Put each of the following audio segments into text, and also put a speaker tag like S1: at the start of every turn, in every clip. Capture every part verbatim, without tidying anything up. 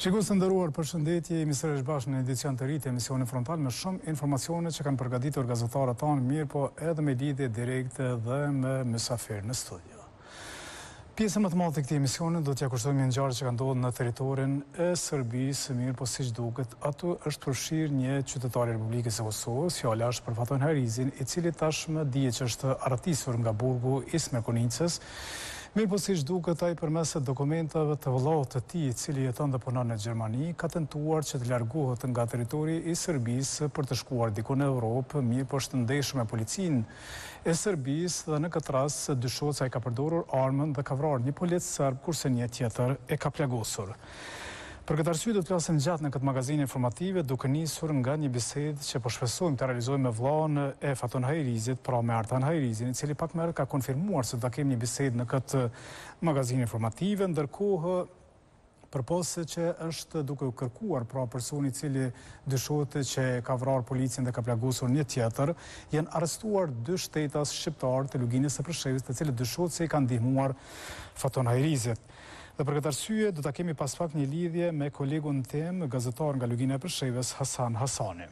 S1: Shikues të nderuar, përshëndetje, jemi sërish bashkë në edicion të ri të emisionit frontal me shumë informacione që kanë përgatitur gazetarët tanë, mirë po edhe me lidhje direkte dhe me mysafir në studio. Pjesën më të madhe të këtij emisioni do t'ja kushtojmë një ngjarje që ka ndodhur në territorin e Serbisë, mirë po siç duket, aty është përfshirë një qytetar i Republikës së Kosovës, fjala është për Faton Hajrizin, i cili tashmë dihet që është arratisur nga burgu i Smerkonicës. Mirë po siç duket, ai përmes dokumentave të vëllaut të tij, i cili jeton dhe punon në Gjermani, ka tentuar që të largohet nga territori i Serbisë për të shkuar diku në Europë, mirë po është ndeshur me policinë e Serbisë dhe në këtë rast dyshohet se ai ka përdorur armën dhe ka vrarë një polic serb, kurse një tjetër e ka plagosur. Për këtë arsye do të flasim gjatë në këtë magazinë informative, duke nisur nga një bisedë që po shpresojmë të realizojmë me vllaun e Faton Hajrizit, pra me Artan Hajrizin, i cili pak më herët ka konfirmuar se do ta kemi një bisedë në këtë magazinë informative, ndërkohë përpose që është duke u kërkuar pra personi i cili dyshohet që ka vrarë policin dhe ka plagosur një tjetër, janë arrestuar dy shtetas shqiptar të Luginës së Preshevës, të cilët dyshohet se i kanë ndihmuar Faton Hajrizit. Dhe për këtë arsye do ta kemi pas pak një lidhje me kolegun tim, gazetar nga Lugina e Preshevës, Hasan Hasani.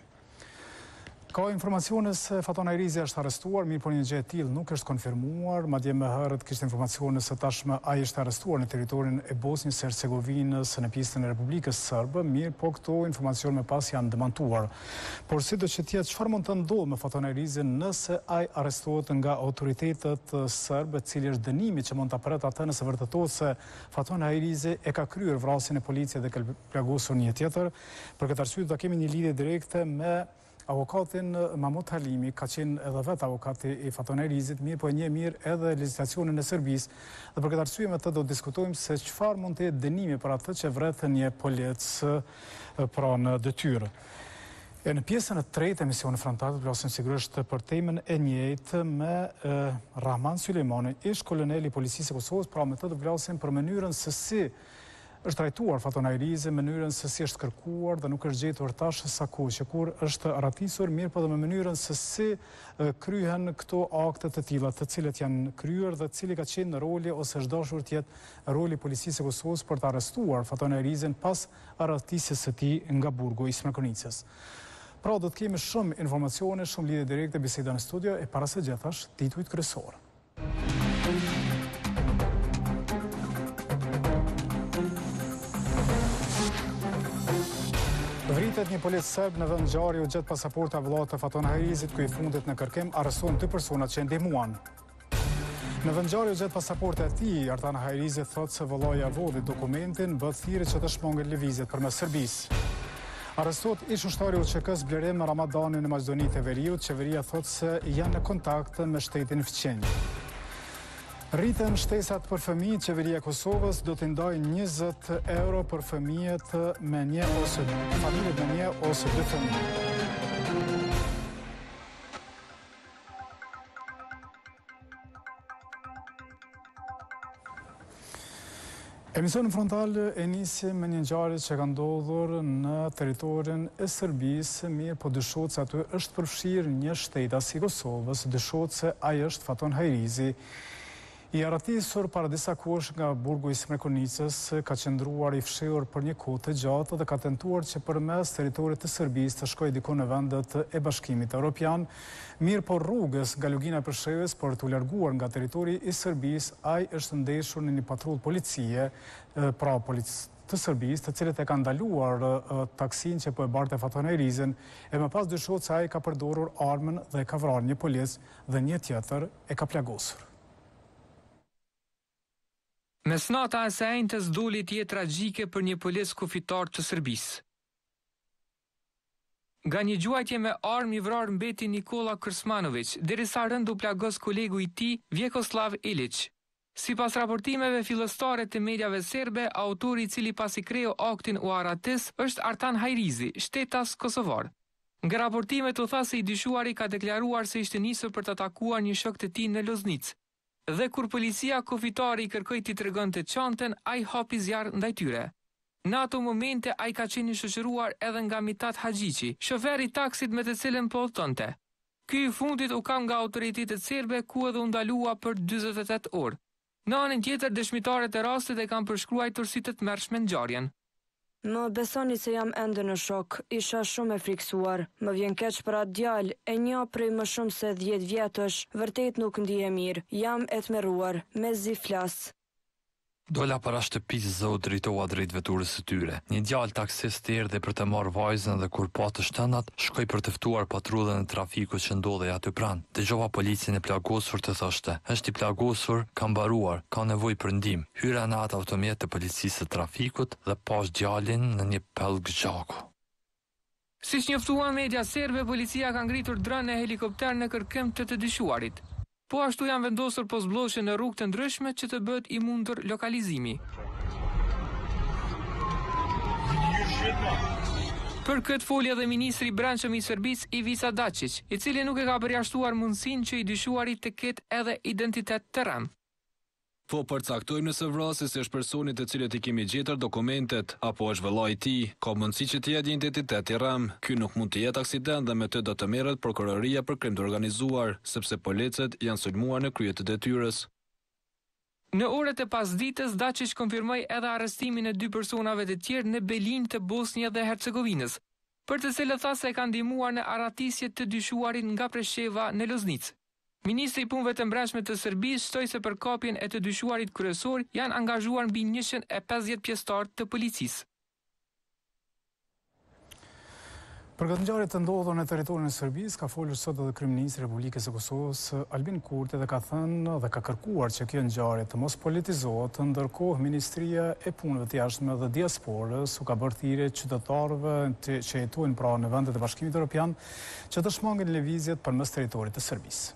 S1: Ka informacione se Faton Hajrizi është arrestuar, mirë po një gjë e tillë nuk është konfirmuar, madje më herët kishte informacione se tashmë ai është arrestuar në territorin e Bosnjës së Hercegovinës në pjesën e Republikës Serbe, mirë po këto informacione më pas janë demantuar. Por sido që tjetë, çfarë mund të ndodhë me Faton Hajrizin nëse ai arrestohet nga autoritetet serbe, cili është dënimi që mund ta pret atë nëse vërtetohet se Faton Hajrizi e ka kryer vrasjen e policisë dhe ka plagosur një tjetër. Për këtë arsye do ta kemi një lidhje direkte me avokatin Mahmut Halimi, ka qenë edhe vetë avokati i Faton Hajrizit, mirë po e njeh mirë edhe legjislacionin e Serbisë, dhe për këtë arsye me të do të diskutojmë se çfarë mund të jetë dënimi për atë që vret një polec pra në detyrë. E në pjesën e tretë e emisionit frontal do flasim sigurisht për temën e njëjtë me e, Rahman Sulejmanin, ish kolonel i policisë së Kosovës, pra me të do flasim për mënyrën se si është trajtuar Faton Hajrizi, mënyrën se si është kërkuar dhe nuk është gjetur tash sa kohë që kur është arratisur, mirë po dhe me mënyrën se si kryhen këto akte të tilla, të cilët janë kryer dhe cili ka qenë roli ose është dashur të jetë roli i policisë së Kosovës për të arrestuar Faton Hajrizin pas arratisjes së tij nga burgu i Smerkonicës. Pra do të kemi shumë informacione, shumë lidhje direkte, biseda në studio e para së gjithash titujt kryesor. Vritet një polic serb në vend ngjarje u gjet pasaporta vëllaut të Faton Hajrizit, ku i fundit në kërkim arrestuan dy personat që ndihmuan. Në vend ngjarje u gjet pasaporta e tij, Artan Hajrizi thotë se vëllai ja vodhi dokumentin, bëhet thirrje që të shmanget lëvizjet përmes Serbisë. Arrestuat ish ushtari u Q K-s Blerim Ramadanin në Maqedoninë e Veriut, qeveria thotë se janë në kontakt me shtetin fqinj. Rriten shtesat për fëmijët, qeveria e Kosovës do të ndajë njëzet euro për fëmijët me një ose familjet me një ose dy fëmijë. Emisionin frontal e nisim me një ngjarje që ka ndodhur në territorin e Serbisë, mirë po dyshohet se aty është përfshirë një shtetas i Kosovës, dyshohet se ai është Faton Hajrizi, i arratisur para disa kohësh nga burgu i Smerkonicës, ka qëndruar i fshehur për një kohë të gjatë dhe ka tentuar që përmes territorit të Serbisë të shkojë diku në vendet e Bashkimit Evropian, mirë po rrugës nga Lugina e Preshevës për të larguar nga territori i Serbisë, ai është ndeshur në një patrullë policie, pra policë të Serbisë, të cilët e kanë ndaluar taksin që po e barte Faton Hajrizin, e më pas dyshohet se ai ka përdorur armën dhe e ka vrarë një polic dhe një tjetër e ka plagosur.
S2: Mesnata e së enjtës doli të jetë tragjike për një polic kufitar të Serbisë. Nga një gjuajtje me armë i vrarë mbeti Nikola Krsmanović, derisa rënd u plagos kolegu i tij Vjekoslav Ilić. Sipas raportimeve fillestare të mediave serbe, autori i cili pasi kreu aktin u arratis është Artan Hajrizi, shtetas kosovar. Nga raportimet u tha se i dyshuari ka deklaruar se ishte nisur për të atakuar një shok të tij në Loznicë. Dhe kur policia kufitari i kërkoi t'i tregonte çantën, ai hapi zjarr ndaj tyre. Në ato momente ai ka qenë i shoqëruar edhe nga Mitat Haxhiqi, shoferi i taksit me të cilën po udhtonte. Ky i fundit u kam nga autoritetet serbe, ku edhe u ndalua për dyzet e tetë orë. Në anën tjetër, dëshmitarët e rastit e kanë përshkruar si të tmerrshme ngjarjen.
S3: Më besoni se jam ende në shok, isha shumë e friksuar. Më vjen keq për atë djalë, e një prej më shumë se dhjetë vjetësh, vërtet nuk ndihe mirë. Jam e tmerruar, mezi flas.
S4: Dola para shtëpisë zot drejtoha drejt veturës së tyre. Një djalë taksist erdhi për të marrë vajzën dhe kur pa të shtënat, shkoi për të ftuar patrullën e trafikut që ndodhej aty pranë. Dëgjova policin e plagosur të thoshte: "Është i plagosur, ka mbaruar, ka nevojë për ndihmë." Hyra në atë automjet të policisë së trafikut dhe pash djalin në një pellg gjaku.
S2: Siç njoftuan media serbe, policia ka ngritur dron në helikopter në kërkim të të dyshuarit. Po ashtu janë vendosur pozbllosje në rrugë të ndryshme që të bëhet i mundur lokalizimi. Për këtë foli edhe ministri i brendshëm i Serbisë Ivica Dačić, i cili nuk e ka përjashtuar mundësinë që i dyshuari të ketë edhe identitet të rënd.
S5: Po përcaktojmë nëse vrasja është personi të cilët i kemi gjetur dokumentet apo është vëllai i tij, ka mundësi që të jetë identitet i rëm. Ky nuk mund të jetë aksident dhe me të do të merret prokuroria për krim të organizuar, sepse policët janë sulmuar në krye të detyrës.
S2: Në orët e pasdites, Dačić konfirmoi edhe arrestimin e dy personave të tjerë në Belin të Bosnjë dhe Hercegovinës, për të cilët tha se kanë ndihmuar në arratisje të dyshuarit nga Presheva në Loznicë. Ministri i Punëve të Brendshme të Serbisë shtoi se për kapjen e të dyshuarit kryesor janë angazhuar mbi njëqind e pesëdhjetë pjesëtar të policisë.
S1: Për këtë ngjarje të ndodhur në territorin e Serbisë ka folur sot edhe kryeministri i Republikës së Kosovës Albin Kurti dhe ka thënë dhe ka kërkuar që kjo ngjarje të mos politizohet, ndërkohë Ministria e Punëve të Jashtme dhe Diasporës u ka bërë thirrje qytetarëve që jetojnë pra në vendet e Bashkimit Evropian që të shmangin lëvizjet përmes territorit të Serbisë.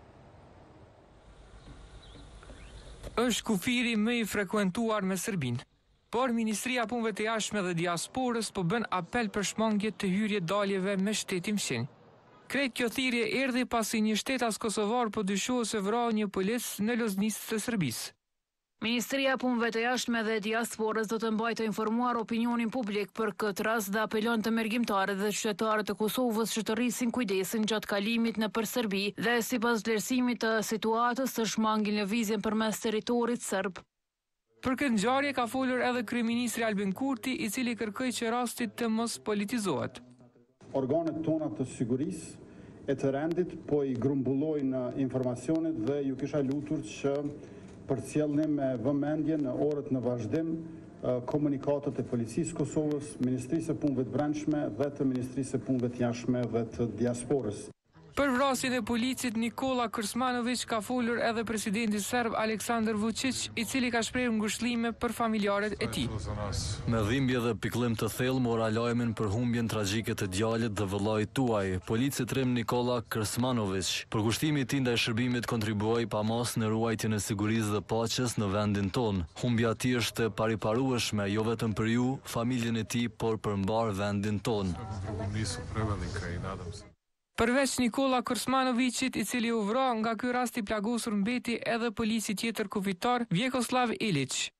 S2: Është kufiri më i frekuentuar me Serbinë, por Ministria e Punëve të Jashtme dhe Diasporës po bën apel për shmangje të hyrje daljeve me shtetin fqinj. Krejt kjo thirrje erdhi pasi një shtetas kosovar po dyshohet se vrau një polic në Loznicë të Serbisë.
S6: Ministria e Punëve të Jashtme dhe Diasporës do të mbajë të informuar opinionin publik për këtë rast dhe apelon të mergjimtarët dhe qytetarët të Kosovës që të rrisin kujdesin gjatë kalimit nëpër Serbi dhe sipas vlerësimit të situatës të shmangin lëvizjen përmes territorit serb.
S2: Për këtë ngjarje ka folur edhe kryeministri Albin Kurti, i cili kërkoi që rasti të mos politizohet.
S7: Organet tona të sigurisë e të rendit po i grumbullojnë informacionet dhe ju kisha lutur që përcjellni me vëmendje në orët në vazhdim komunikatet e Policisë Kosovës, Ministrisë së Punëve të Brendshme dhe të Ministrisë së Punëve të Jashtme dhe të Diasporës.
S2: Për vrasjen e policit Nikola Krsmanović ka folur edhe presidenti serb Aleksandar Vučić, i cili ka shprehur ngushëllime për familjarët e tij.
S8: Me dhimbje dhe pikëllim të thellë mora lajmin për humbjen tragjike të djalit dhe vëllait tuaj, polici trim Nikola Krsmanović. Përkushtimi i tij ndaj shërbimit kontribuoi pamos në ruajtjen e sigurisë dhe paqes në vendin ton. Humbja e tij është e pariparueshme jo vetëm për ju, familjen e tij, por për mbar vendin ton.
S2: Përveç Nikola Krsmanovićit, i cili u vra nga ky rast i plagosur, mbeti edhe polici tjetër kufitar Vjekoslav Ilić.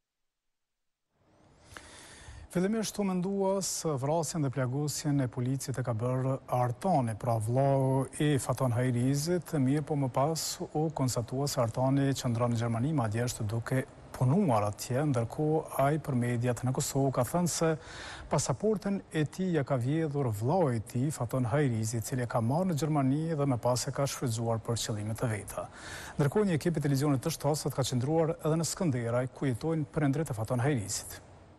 S1: Fillimisht u mendua se vrasjen dhe plagosjen e policit e ka bërë Artani, pra vllau i Faton Hajrizit, mirë po më pas u konstatua se Artani qëndron në Gjermani, madje është duke punuar atje, ndërkohë ai për mediat në Kosovë ka thënë se pasaportën e tij ja ka vjedhur vllau i tij, Faton Hajrizi, i cili e ka marrë në Gjermani dhe më pas e ka shfrytzuar për qëllime të veta. Ndërkohë një ekip i televizionit të shtasit ka qëndruar edhe në Skënderaj, ku jetojnë prindrit e Faton Hajrizit.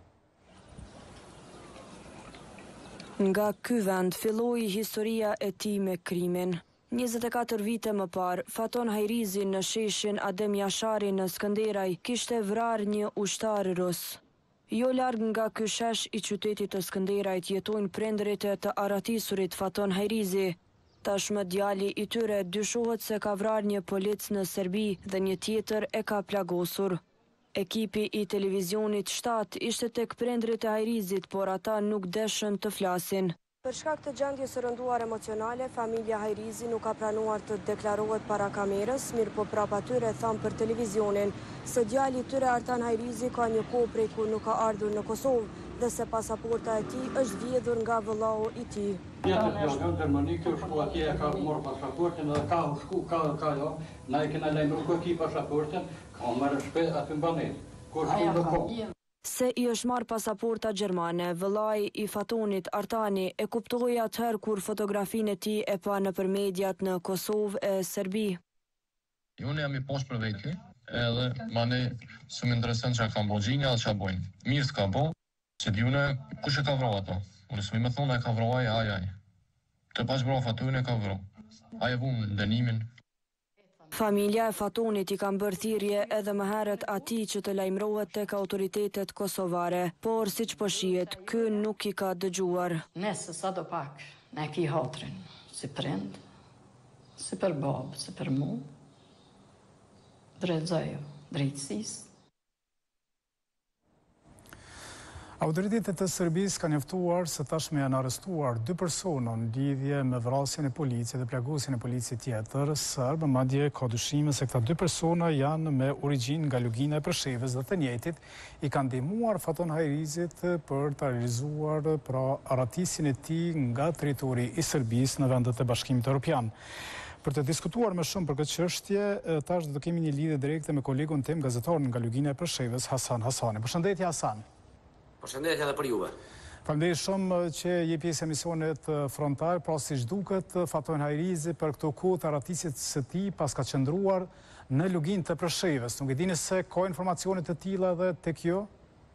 S3: Nga ky vend filloi historia e tij me krimin. njëzet e katër vite më parë, Faton Hajrizi në sheshin Adem Jashari në Skënderaj kishte vrarë një ushtar rus. Jo larg nga ky shesh i qytetit të Skënderajt jetojnë prindërit e të arratisurit Faton Hajrizi. Tashmë djali i tyre dyshohet se ka vrarë një polic në Serbi dhe një tjetër e ka plagosur. Ekipi i televizionit shtat ishte tek prindërit e Hajrizit, por ata nuk deshën të flasin. Për shkak të gjendjes së rënduar emocionale, familja Hajrizi nuk ka pranuar të deklarohet para kamerës, mirë po prapa tyre thamë për televizionin se djali i tyre Artan Hajrizi ka një kohë prej kur nuk ka ardhur në Kosovë dhe se pasaporta e tij është vjedhur nga vëllau i tij.
S9: Jetët jo, në Gjermani, kjo shku atje e ka morë pasaportin edhe ka shku, ka, ka jo, na e kena lajmëruar ki pasaportin, ka marrë shpejt aty në banesë. Kur shku në kohë.
S3: Se i është marrë pasaporta gjermane, vëllai i Fatonit Artani e kuptoi atëherë kur fotografinë e tij e pa nëpër mediat në Kosovë e Serbi.
S10: Unë jam i poshtë për veti, edhe mane së më interesën që ka bo gjinja dhe që bojnë. Mirë s'ka bo, që t'june kush e ka vrau ato. Unë së mi me thonë e ka vrau aj, aj, aj. Të pash vrau Fatonin e ka vrau. Aj e vumë dënimin.
S3: Familja e Fatonit i kanë bërë thirrje edhe më herët atij që të lajmërohet tek autoritetet kosovare, por siç po shihet, ky nuk i ka dëgjuar.
S11: Nëse sa do pak, ne ki hatrin, si prind, si për babë, si për mu, drejtëzojo, drejtësisë.
S1: Autoritetet e Serbisë kanë njoftuar se tashmë janë arrestuar dy persona në lidhje me vrasjen e policie dhe plagosjen e policie tjetër serb, madje ka dyshime se këta dy persona janë me origjinë nga Lugina e Preshevës dhe të njëjtit i kanë ndihmuar Faton Hajrizit për të realizuar pra aratisjen e tij nga territori i Serbisë në vendet e Bashkimit Evropian. Për të diskutuar më shumë për këtë çështje, tash do të kemi një lidhje direkte me kolegun tim, gazetarin nga Lugina e Preshevës, Hasan Hasani. Përshëndetje Hasan.
S12: Përshëndetje edhe për juve.
S1: Faleminderit shumë që je pjesë e misionit frontal, pra siç duket Faton Hajrizi për këto kohë të aratisjes së tij pas ka qëndruar në Luginë të Preshevës. Nuk e dini se ka informacione të tilla edhe tek ju?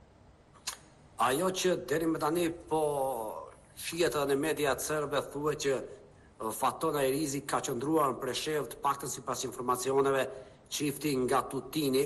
S12: Ajo që deri më tani po shihet edhe në mediat serbe thuhet që Faton Hajrizi ka qëndruar në Preshevë, të paktën sipas informacioneve çifti nga Tutini,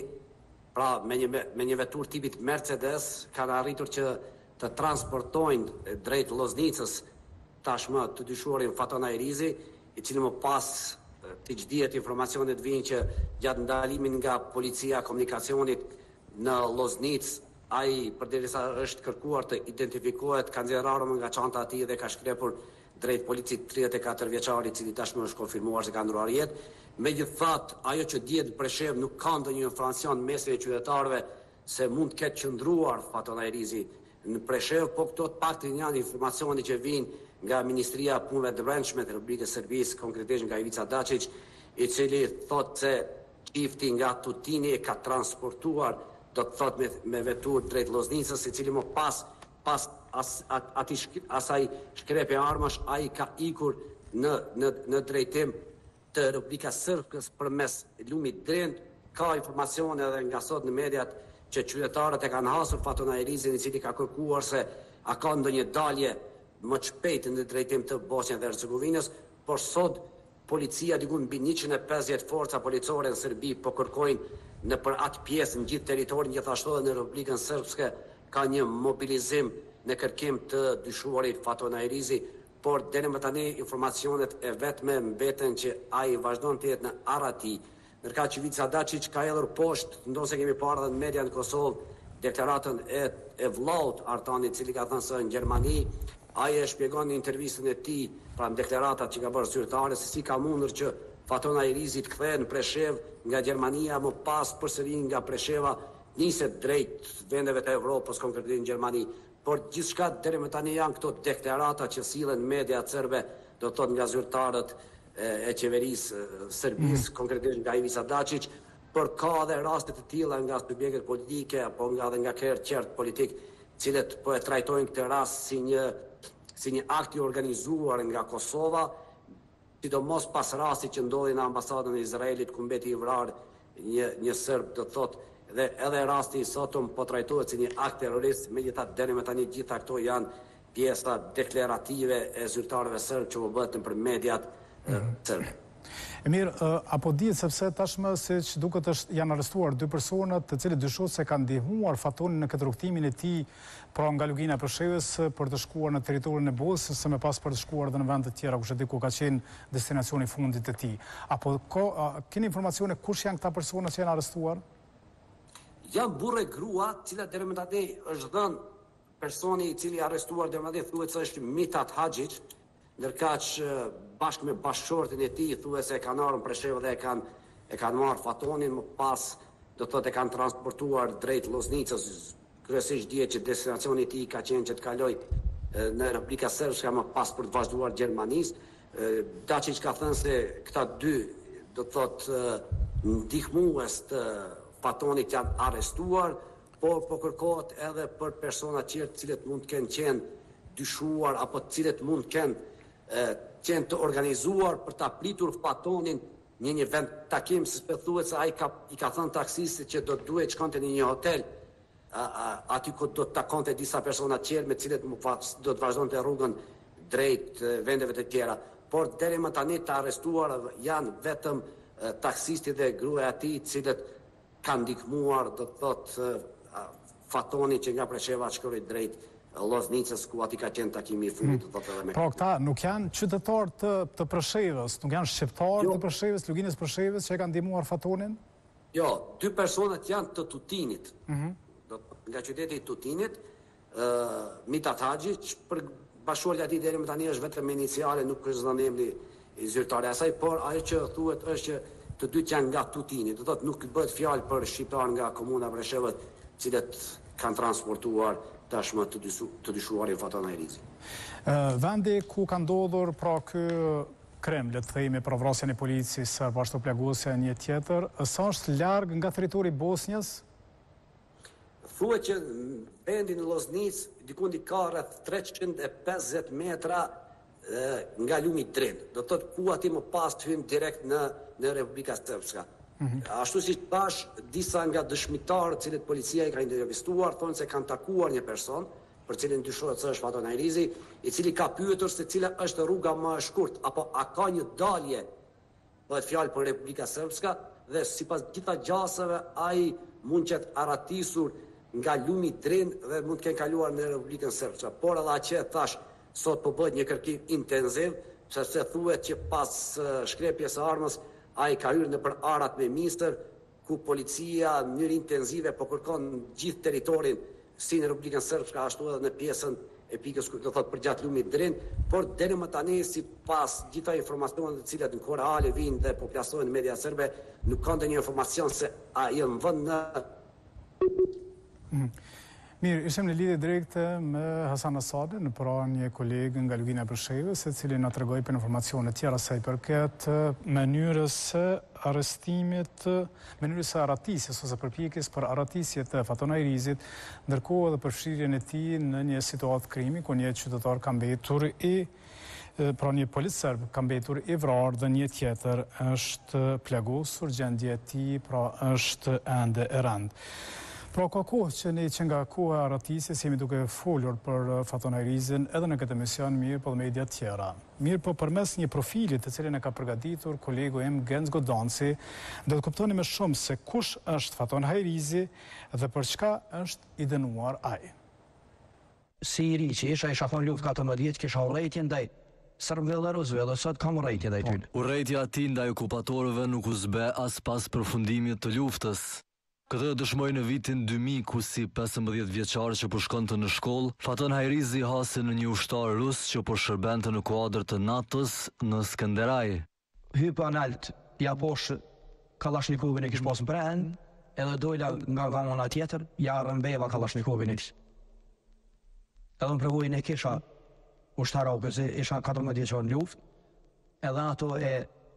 S12: pra me një, me një vetur tipit Mercedes, kanë arritur që të transportojnë drejt Loznicës tashmë të dyshuarin Faton Hajrizi, i cili më pas të që dihet informacionet vinë që gjatë ndalimin nga policia komunikacionit në Loznicë, ai përderisa është kërkuar të identifikohet, ka nxjerrur nga çanta e tij dhe ka shkrepur drejt policit tridhjetë e katër vjeçari, i cili tashmë është konfirmuar se ka ndruar jetë. Megjithatë, ajo që dihet në Preshevë nuk ka ndonjë informacion mesin e qytetarëve se mund të ketë qëndruar Faton Hajrizi në Preshevë, po këto të paktën janë informacione që vijnë nga Ministria e Punëve të Brendshme të Republikës Serbisë, konkretisht nga Ivica Dačić, i cili thotë se çifti nga Tutini e ka transportuar, do të thotë me, me vetur drejt Loznicës, i cili më pas pas as, at, ati shk, asaj shkrepe armash, ai ka ikur në, në, në drejtim të Republika Srpskës përmes lumit Dren. Ka informacione edhe nga sot në mediat që qytetarët e kanë hasur Faton Hajrizin, i cili ka kërkuar se a ka ndonjë dalje më shpejt në drejtim të Bosnjës dhe Hercegovinës, por sot policia diku mbi njëqind e pesëdhjetë forca policore në Serbi po kërkojnë në për atë pjesë në gjithë territorin, gjithashtu edhe në Republikën Srpske ka një mobilizim në kërkim të dyshuarit Faton Hajrizi, por deri më tani informacionet e vetme mbeten që ai vazhdon të jetë në arati. Ndërka që Ivica Dačić ka hedhur poshtë, ndonse kemi parë edhe në media në Kosovë, deklaratën e, e vllaut Artani, i cili ka thënë se në Gjermani, ai e shpjegon në intervistën e tij, pra në deklaratat që ka bërë zyrtare, se si ka mundur që Faton Hajrizi të kthehet në Preshevë nga Gjermania, më pas përsëri nga Presheva niset drejt vendeve të Evropës, konkretisht në Gjermani. Por gjithçka deri më tani janë këto deklarata që sillen media serbe, do të thotë nga zyrtarët e, e qeverisë Serbisë, mm. konkretisht nga Ivica Dačić, por ka edhe raste të tilla nga subjektet politike apo nga edhe nga kërë qertë politik, cilët po e trajtojnë këtë rast si një si një akt i organizuar nga Kosova, sidomos pas rastit që ndodhi në ambasadën e Izraelit ku mbeti i vrarë një një serb, do të thotë, dhe edhe rasti i sotëm po trajtohet si një akt terrorist, megjithatë deri më tani gjitha këto janë pjesa deklarative e zyrtarëve serb që po bëhen për mediat mm. serbe.
S1: E mirë, apo dihet sepse tashmë siç duket është janë arrestuar dy persona të cilët dyshohet se kanë ndihmuar Fatonin në këtë rrugtimin e tij pra nga Lugina e Preshevës për të shkuar në territorin e Bosnjës, se më pas për të shkuar edhe në vende të tjera kush e di ku ka qenë destinacioni i fundit të tij. Apo ko, keni informacione kush janë këta persona që janë arrestuar?
S12: Janë burre grua, cila deri më tani është dhënë personi i cili arrestuar deri më tani thuhet se është Mitat Haxhić, ndërka që bashkë me bashkëshortin e tij thuhet se e kanë ardhur në Preshevë dhe e kanë e kanë marrë Fatonin, më pas do të thotë e kanë transportuar drejt Loznicës. Kryesisht dihet që destinacioni i tij ka qenë që të kalojë në Republika Srpska, më pas për të vazhduar Gjermanisë. Dačić ka thënë se këta dy do të thotë ndihmues të Fatonit janë arrestuar, por po kërkohet edhe për persona tjerë të cilët mund të kenë qenë dyshuar apo të cilët mund të kenë qenë të organizuar për ta pritur fatonin në një vend takim, se thuhet se ai ka i ka thënë taksistit që do duhet shkonte në një hotel aty ku do të takonte disa persona të tjerë me të cilët do të vazhdonte rrugën drejt vendeve të tjera. Por deri më tani të arrestuar janë vetëm taksisti dhe gruaja e tij, të cilët kanë ndihmuar, do të thotë, fatonin që nga Presheva shkoi drejt Loznicës, ku aty ka qenë takimi i fundit, do thotë edhe me.
S1: Pra këta nuk janë qytetarë të, të Preshevës, nuk janë shqiptarë jo. të Preshevës, luginës Preshevës që e kanë ndihmuar fatonin?
S12: Jo, dy personat janë të Tutinit.
S1: Mm -hmm.
S12: do, nga qyteti i Tutinit, uh, Mitat Haxhi, që për bashkëorja ati deri më tani është vetëm iniciale, nuk është dhënë emri i zyrtare asaj, por ajo që thuhet është që të dytë janë nga Tutini, do thotë nuk bëhet fjalë për shqiptar nga komuna Preshevës, cilët kanë transportuar tashmë të, dysu, të dyshuarin Faton Hajrizi.
S1: Uh, vendi ku ka ndodhur pra ky krim, le të themi, për vrasjen e policisë bashkë plagosja një tjetër, sa është larg nga territori i Bosnjës?
S12: Thuhet që vendi në Loznicë dikundi ka rreth treqind e pesëdhjetë metra e, nga lumi i Drin. Do thotë ku aty më pas të hym direkt në në Republika Srpska. Mm-hmm. Ashtu si thash, disa nga dëshmitarët të cilët policia i ka intervistuar thonë se kanë takuar një person për cilin dyshohet se është Faton Hajrizi, i cili ka pyetur se cila është rruga më e shkurt apo a ka një dalje, bëhet fjalë për Republika Srpska, dhe sipas gjitha gjasave ai mund të jetë arratisur nga lumi i Drin dhe mund të kenë kaluar në Republikën Srpska. Por edhe aqe thash, sot po bëhet një kërkim intensiv, sepse thuhet që pas shkrepjes së armës ai ka hyrë nëpër arat me Mistër, ku policia në mënyrë intensive po kërkon gjithë territorin si në Republikën Srpska, ashtu edhe në pjesën e pikës, do thotë përgjatë lumit Drin, por deri më tani sipas gjitha informacioneve të cilat në kohë reale vijnë dhe po plasohen në media serbe, nuk ka ndonjë informacion se ai në vend në
S1: Mm. Mirë, ishim në lidhje direkte me Hasan Asadin, pra një kolegë nga lugina e Preshevës, e cili na tregoi për informacione tjera sa i përket mënyrës së arrestimit, mënyrës së arratisjes ose përpjekjes për arratisje të Faton Hajrizit, ndërkohë edhe përfshirjen e tij në një situatë krimi ku një qytetar ka mbetur i pra një policë serb ka mbetur i vrarë dhe një tjetër është plagosur, gjendja e tij pra është ende e rëndë. Pra ka kohë që ne që nga kohë e arratisjes jemi duke folur për Faton Hajrizin edhe në këtë emision, mirë po dhe media tjera. Mirë po përmes një profilit të cilin e ka përgatitur kolegu im Genc Godanci, do të kuptoni më shumë se kush është Faton Hajrizi dhe për çka është i dënuar ai.
S13: Si i ri që isha, isha thonë luftë katërmbëdhjetë, kisha urrejtje ndaj serbëve dhe rusëve, dhe sot kam urrejtje ndaj tyre.
S8: Urrejtja ati ndaj okupatorëve nuk u zbe as pas përfundimit të luftës. Këtë dëshmoj në vitin dy mijë, ku si pesëmbëdhjetë vjeçar që po shkonte në shkollë, Faton Hajrizi hasi në një ushtar rus që po shërbente në kuadër të natës në Skënderaj.
S13: Hypa nalt, ja poshë Kalashnikovin e kish pasën për enë, edhe dojla nga gamona tjetër, ja rëmbeva Kalashnikovin e kish. Edhe në përvojnë e kisha ushtara u këse, isha katërmbëdhjetë vjeçar në luftë, edhe ato e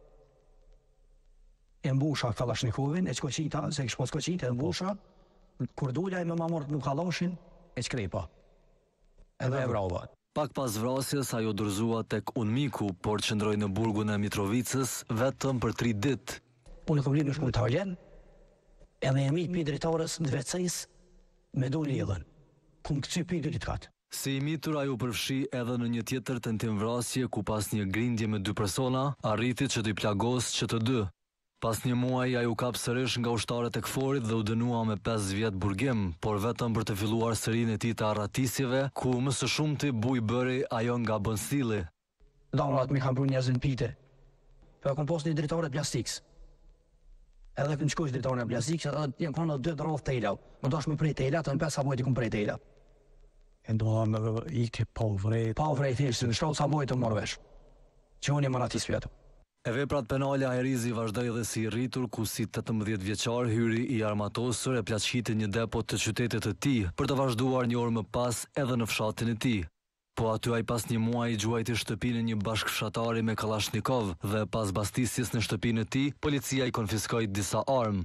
S13: e mbusha Kalashnikovin, e qkoqita, se kishë po qkoqita, e mbusha, kur dulja e me ma mërët nuk kaloshin, e qkrepa. Edhe e vrava.
S8: Pak pas vrasjes, ajo dërzua tek Unmiku, por qëndroj në burgun e Mitrovicës vetëm për tri ditë.
S13: Unë e këmrit në shkull të haljen, edhe e mi pi drejtarës në dvecejs me do lidhen. Kumë këcy pi dhe katë.
S8: Si i mitur, ajo përfshi edhe në një tjetër tentim vrasje, ku pas një grindje me dy persona, arriti që t'i plagos që të dy. Pas një muaj, ajo kap sërish nga ushtarët e këforit dhe u dënua me pesë vjet burgim, por vetëm për të filluar sërinë e tij të arratisjeve, ku më së shumti buj bëri ajo nga bënstili.
S13: Damrat mi kam pru njerëzën pite. Për e kom pos një drejtare plastikës. Edhe kënë qkojsh drejtare plastikës, edhe jenë konë dhe dhe rrëth tejla. Më dash me prej tejla, të në pesë sabojt i kom prej tejla.
S14: E ndonë i ke pa u vrejt.
S13: Pa u vrejt ishtë, në shtonë sabojt të morë vesh. Që unë jem arratisë vjetë.
S8: E veprat penale Hajrizi vazhdoi dhe si i rritur, ku si tetëmbëdhjetë vjeçar hyri i armatosur e plaqiti një depo të qytetit të tij për të vazhduar një orë më pas edhe në fshatin e tij. Po aty ai pas një muaji gjuajti shtëpinë e një bashkëfshatari me Kalashnikov dhe pas bastisjes në shtëpinë e tij, policia i konfiskoi disa armë.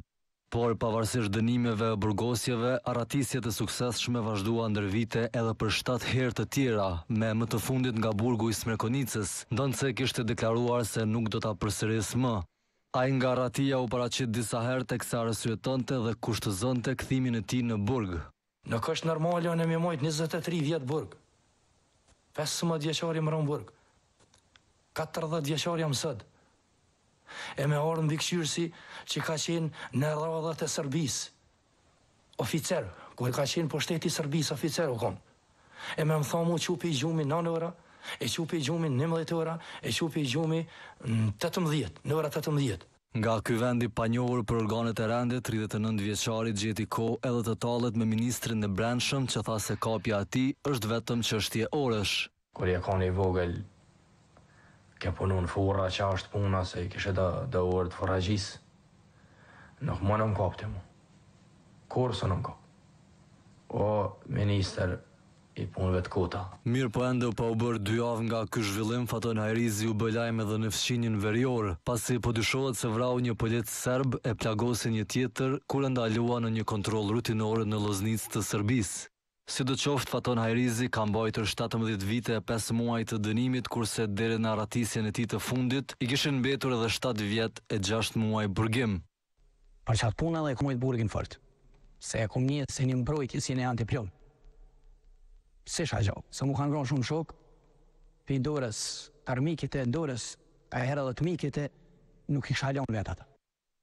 S8: Por pavarësisht dënimeve e burgosjeve, arratisjet e suksesshme vazhdua ndër vite edhe për shtatë herë të tjera, me më të fundit nga burgu i Smrekonicës, ndonse kishte deklaruar se nuk do ta përsërisë më. Ai nga arratia u paraqit disa herë teksa arsyetonte dhe kushtëzonte kthimin e tij në burg.
S13: Nuk është normale unë më mojt njëzet e tri vjet burg. pesëmbëdhjetë vjeçar jam rënë burg. katërdhjetë vjeçar jam sot. E me orën vikëshyrësi që ka qenë në radhat e Serbisë. Oficer, kur ka qenë po shteti i Serbisë oficer u kom. E me më thomu qupi i gjumi nënë ora, e qupi i gjumi nëntëmbëdhjetë ora, e qupi i gjumi tetëmbëdhjetë, në ora tetëmbëdhjetë.
S8: Nga ky vend i panjohur për organet e rendit, tridhjetë e nëntë vjeçari gjeti kohë edhe të tallet me ministrin e Brendshëm që tha se kapja e tij është vetëm çështje orësh.
S13: Kur e ka një vogël, ke punu në furra që është puna se i kishe dhe orë të furragjis. Nuk më në më kapte mu. Kur së në më kapte. O, minister i punëve të kota.
S8: Mirë po ende pa u bërë dy javë nga ky zhvillim, Faton Hajrizi u bë lajm edhe në fshinjën Verior, pasi po dyshohet se vrau një polic serb e plagosi një tjetër kur ndalua në një kontroll rutinor në Loznicë të Serbisë. Sidoqoftë, Faton Hajrizi ka mbajtur shtatëmbëdhjetë vite e pesë muaj të dënimit, kurse deri në arratisjen e tij të fundit i kishin mbetur edhe shtatë vjet e gjashtë muaj burgim.
S14: Për qatë puna dhe e kumujt burgin fort, se e kum një se një mbrojtje si një antiplon. Se shka gjo, se mu kanë gronë shumë shok, për i dorës të armikit e dorës, ka herë dhe të mikit e nuk i shalon vetë ata.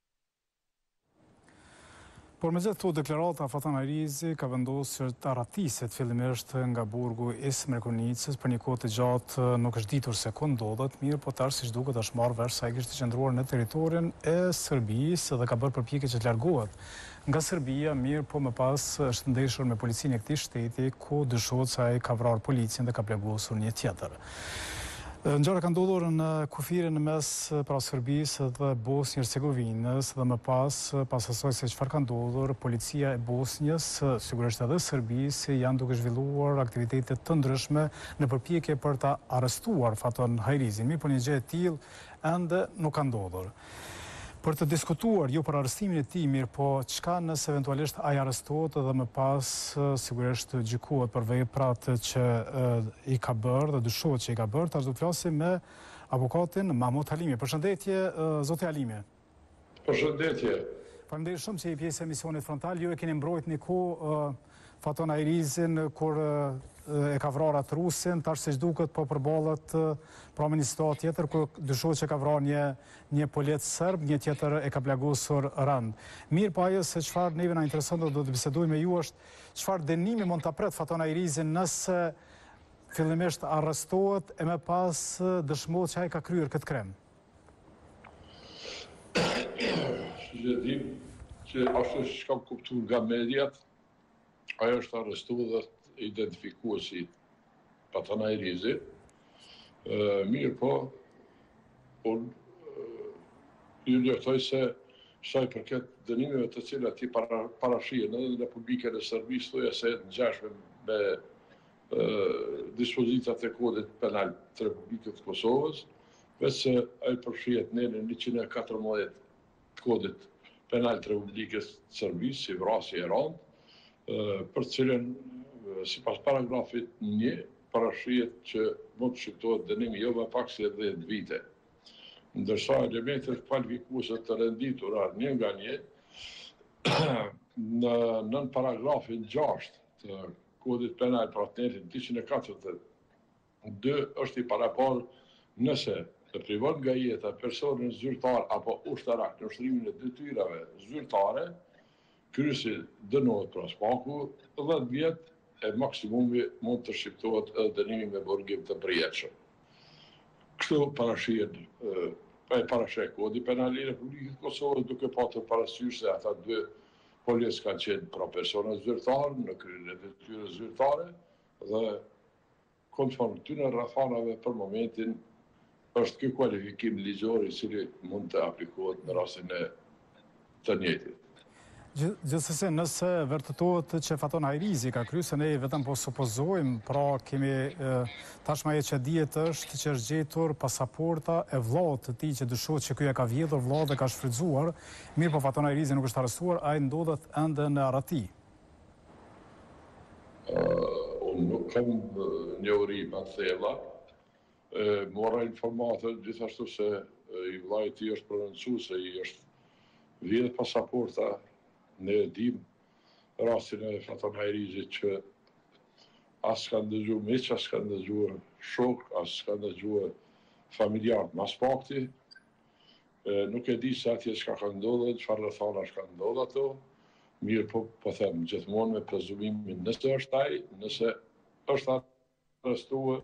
S1: Por me gjithë të deklarata, Faton Hajrizi ka vendosur të arratiset fillimisht nga burgu i Smrekonicës, për një kohë të gjatë nuk është ditur se ku ndodhet, mirë po tash siç duket është marrë vesh sa ai kishte qëndruar në territorin e Serbisë dhe ka bërë përpjekje që të largohet nga Serbia, mirë po më pas është ndeshur me policinë e këtij shteti, ku dyshohet se ai ka vrarë policin dhe ka plagosur një tjetër. Ngjarja ka ndodhur në kufirin në mes pra Serbisë dhe Bosnjë Hercegovinës dhe më pas, pas asaj se çfarë ka ndodhur, policia e Bosnjës, sigurisht edhe Serbisë, janë duke zhvilluar aktivitete të ndryshme në përpjekje për ta arrestuar Faton Hajrizin. Mirë po një gjë e tillë ende nuk ka ndodhur. Për të diskutuar jo për arrestimin e tij, mirë po çka nëse eventualisht ai arrestohet dhe më pas sigurisht gjykohet për veprat që i ka bërë dhe dyshohet që i ka bërë, tash do të flasim me avokatin Mahmut Halimi. Përshëndetje, zoti Halimi.
S15: Përshëndetje.
S1: Faleminderit shumë që i pjesë e emisionit frontal. Ju e keni mbrojtur një kohë Faton Hajrizin kur e ka vrarë atë rusin, tash siç duket po përballet pra me një situatë tjetër ku dyshohet që ka vrarë një një polic serb, një tjetër e ka plagosur rënd. Mirë po ajo se çfarë neve na intereson do të bisedojmë me ju është çfarë dënimi mund ta pret Faton Hajrizin nëse fillimisht arrestohet e më pas dëshmohet që ai ka kryer këtë krem.
S15: Si e dim që ashtu siç kam kuptuar nga mediat, ajo është arrestuar dhe identifikuar si Faton Hajrizi. Mirë po, unë ju lëftoj se sa i përket dënimeve të cilat i parashihen edhe në Republikën e Serbisë, thoya se në ngjashme me dispozitat e kodit penal të Republikës të Kosovës, veç se ai përfshihet në njëqind e katërmbëdhjetë të kodit penal të Republikës të Serbisë, si vrasje e rëndë, për cilën sipas paragrafit një parashihet që mund të shkaktohet dënimi jo më pak se dhjetë vite. Ndërsa elementet kualifikuese të renditura një nga një në nën paragrafin gjashtë të kodit penal për atenetin dyqind e katërdhjetë dy është i paraparë nëse të privon nga jeta personin zyrtar apo ushtarak në ushtrimin e detyrave zyrtare, kryesi dënohet pra spaku dhjetë vjet e maksimumi mund të shqiptohet edhe dënimi me burgim të përjetshëm. Kështu parashihet e parasheh kodi penal i Republikës së Kosovës duke pasur parasysh se ata dy policë kanë qenë pra persona zyrtarë në kryen e detyrës zyrtare dhe konform këtyre rrethanave për momentin është ky kualifikim ligjor i cili mund të aplikohet në rastin e të njëjtit.
S1: Gjithsesi, nëse vërtetohet që Faton Hajrizi ka kryer, se ne vetëm po supozojmë, pra kemi tashmë ajo që dihet është që është gjetur pasaporta e vllaut të tij që dyshohet që ky e ka vjedhur vllaut dhe ka shfrytzuar, mirë po Faton Hajrizi nuk është arrestuar, ai ndodhet ende në Arati.
S15: Unë nuk kam njohuri më të thella. Mora informatën gjithashtu se i vllai i tij është prononcuar se i është vjedhur pasaporta. Ne dim rastin e Faton Hajrizit që as ka ndëgjuar miq, as ka ndëgjuar shok, as ka ndëgjuar familjar mas pakti. Nuk e di se atje çka ka ndodhur, çfarë rrethana ka ndodhur ato. Mirë po, po them, gjithmonë me prezumimin nëse është ai, nëse është arrestuar,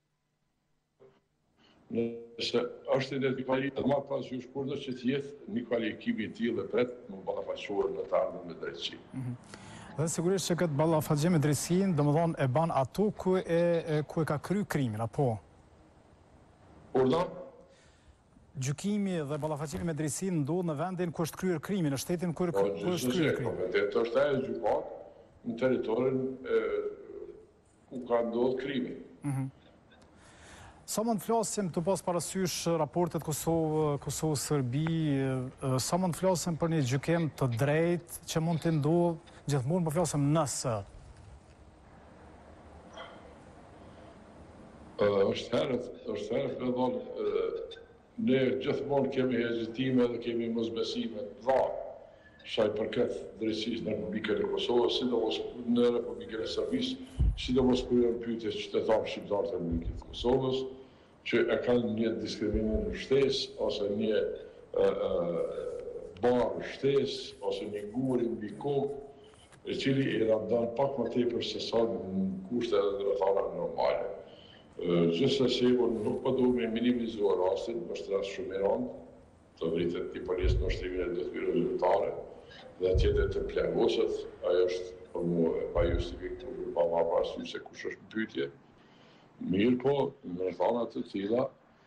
S15: nëse është identifikuar, edhe më pas ju shkurtër që të jetë një kvalifikim i tillë e pret më ballafaqsuar në të ardhmen me drejtësi.
S1: Dhe sigurisht që këtë ballafaqim me drejtësinë, domethënë e ban ato ku e ku e ka kryer krimin, apo?
S15: Urdhë?
S1: Gjykimi dhe ballafaqimi me drejtësinë ndodh në vendin ku është kryer krimi, në shtetin ku është kryer krimi.
S15: Po, vetë është ajo gjykat në territorin ku ka ndodhur krimi.
S1: Sa mund të flasim të pas parasysh raportet Kosovë-Serbi, sa mund të flasim për një gjykim të drejtë që mund të ndodhë, gjithmonë po flasim nëse?
S15: është herët, është herët me dhonë, ne gjithmonë kemi hezitime dhe kemi mosbesime të dha, shaj përket drejtësisë në Republikën e Kosovës, sidomos në Republikën e Serbisë, sidomos kur janë pyetje qytetarë shqiptarë të Republikës së Kosovës, që e kanë një diskriminim në shtesë, ose një barë shtesë, ose një guri mbi kokë, e cili e ndan pak më tepër se sa në kushte edhe në rrethana normale. Gjithsesi, unë nuk po du me minimizuar rastin, është rast shumë i rëndë, të vritet t'i policë në shtrimin e detyrave zyrtare, dhe tjetër të plagosët, ajo është për mua e pa justifikatuar, pa marrë parasysh se kush është në pyetje. Mirë po, në rrethana të tilla,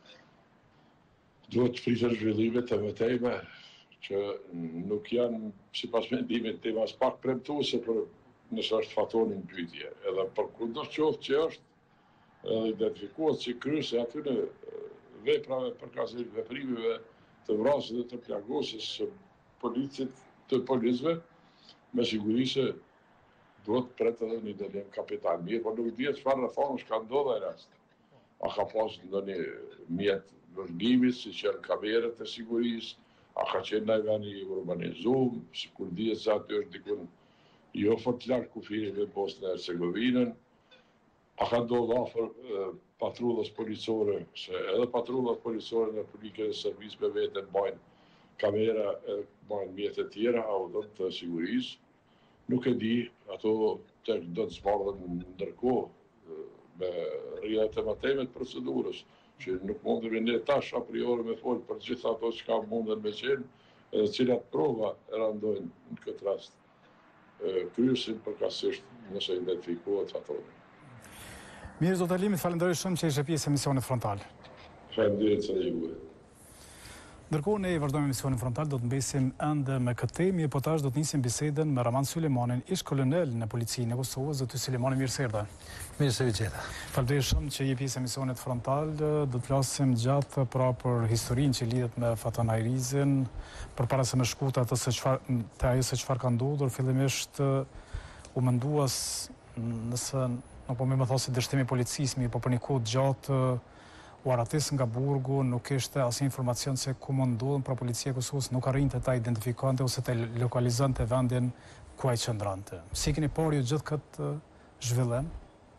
S15: duhet të pritet zhvillime të mëtejme që nuk janë, sipas mendimit tim, as pak premtuese për nëse është Fatoni në pyetje. Edhe për kundërqoftë që është edhe identifikuar si kryese atyre veprave përkatësisht veprimeve të vrasjes dhe të plagosjes së policit të policëve, me siguri se duhet pret edhe një dalim kapital. Mirë, por nuk dihet çfarë rrethanash ka ndodhur ai rast. A ka pas ndonjë mjet vërgimi, si që janë kamerët e sigurisë, a ka qenë në vend i urbanizuar, sikur dihet se aty është dikun jo fort larg kufirit me Bosnën e Hercegovinën, a ka ndodhur afër patrullës policore, se edhe patrullat policore në Republikën e Serbisë me vete bajnë kamera, bajnë mjete tjera, autot të sigurisë. Nuk e di, ato të do të zbardhen ndërkohë me rrjetet e mëtejme të procedurës, që nuk mund të vjen tash a priori me fol për gjithë ato që ka mundën me qenë, edhe cilat prova e randojnë në këtë rast. Kryesin përkatësisht nëse identifikohet Fatoni.
S1: Mirë, zotë Alimit, falenderoj shumë që ishe pjesë e misionit frontal.
S15: Faleminderit se juve.
S1: Ndërkohë ne vazhdojmë emisionin frontal, do të mbesim ende me këtë temë, po tash do të nisim bisedën me Raman Sulejmanin, ish kolonel në policinë e Kosovës. Zoti Sulejmani, mirë se erdha.
S16: Mirë se vjen.
S1: Falënderoj shumë që je pjesë e emisionit frontal. Do të flasim gjatë pra për historinë që lidhet me Faton Hajrizin, përpara se me shkut atë se çfarë te ajo se çfarë ka ndodhur, fillimisht u menduas nëse nuk po më më thosë dështimi policisë, po për një kohë gjatë u aratis nga burgu, nuk ishte asnjë informacion se ku mund ndodhen, pra policia e Kosovës nuk arrinte ta identifikante ose ta lokalizante vendin ku ai qëndronte. Si keni parë ju gjithë këtë zhvillim?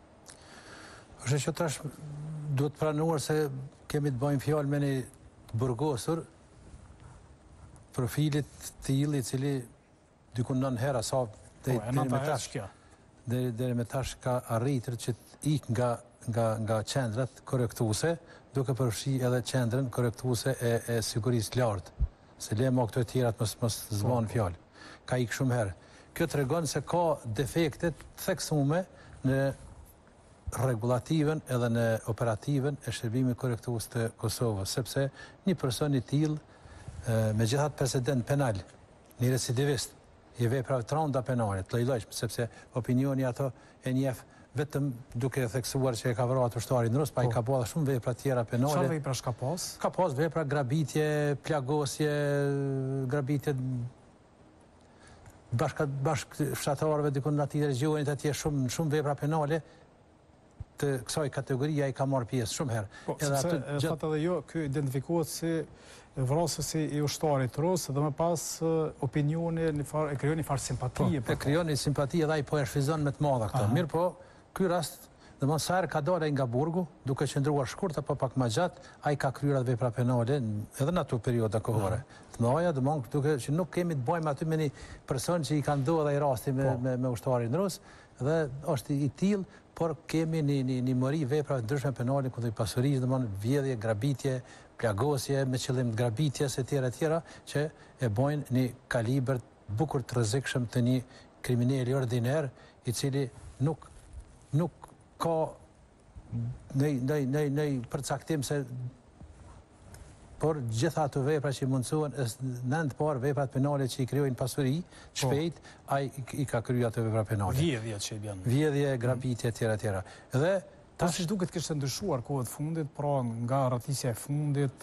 S16: Është që tash duhet pranuar se kemi të bëjmë fjalë me një të burgosur, profilit të tillë i cili dikun nën hera sa deri me tash deri deri me tash ka arritur që të ik nga nga nga qendrat korrektuese, duke përfshi edhe qendrën korrektuese e, e sigurisë lartë, se le mo këto e tjera të mos mos zbanë fjalë. Ka ik shumë herë. Kjo tregon se ka defekte të theksume në rregullativen edhe në operativen e shërbimit korrektues të Kosovës, sepse një person i tillë me gjithatë precedent penal, një recidivist, i veprave të rënda penale, të lloj-llojshme, sepse opinioni ato e njeh vetëm duke theksuar që e ka vrarë atë ushtari në Rus, pa i ka bërë shumë vepra tjera penale.
S1: Çfarë vepra ka pas?
S16: Ka pas vepra grabitje, plagosje, grabitje bashkë bashkë fshatarëve diku në aty regionit atje shumë shumë vepra penale të kësaj kategorie ai ka marrë pjesë shumë herë.
S1: Po, sepse e thatë edhe jo, ky identifikohet si vrasësi i ushtarit Rus dhe më pas opinioni në far, e krijon një farë simpatie.
S16: Po, e krijon një simpati edhe ai po e shfryzon me të madha këtë. Mirë po, ky rast domethënë sa herë ka dalë nga burgu, duke qëndruar shkurt apo pak më gjatë, ai ka kryer atë vepra penale edhe në ato perioda kohore. Të mëdha domethënë duke që nuk kemi të bëjmë aty me një person që i ka ndodhur ai rasti me me, me ushtarin Rus dhe është i tillë, por kemi një një një mori vepra të ndryshme penale kundër pasurisë, domethënë vjedhje, grabitje, plagosje me qëllim grabitjes e tjera e tjera që e bojnë një kalibër bukur të rrezikshëm të një kriminali ordiner i cili nuk nuk ka në në në në përcaktim se por gjitha ato vepra që mundsohen nënt por veprat penale që i krijojnë pasuri shpejt ai i ka kryer ato vepra penale.
S1: Vjedhje që i bën.
S16: Vjedhje, grabitje etj etj. Dhe
S1: tash duket kishte ndryshuar kohët fundit, pra nga rratisja e fundit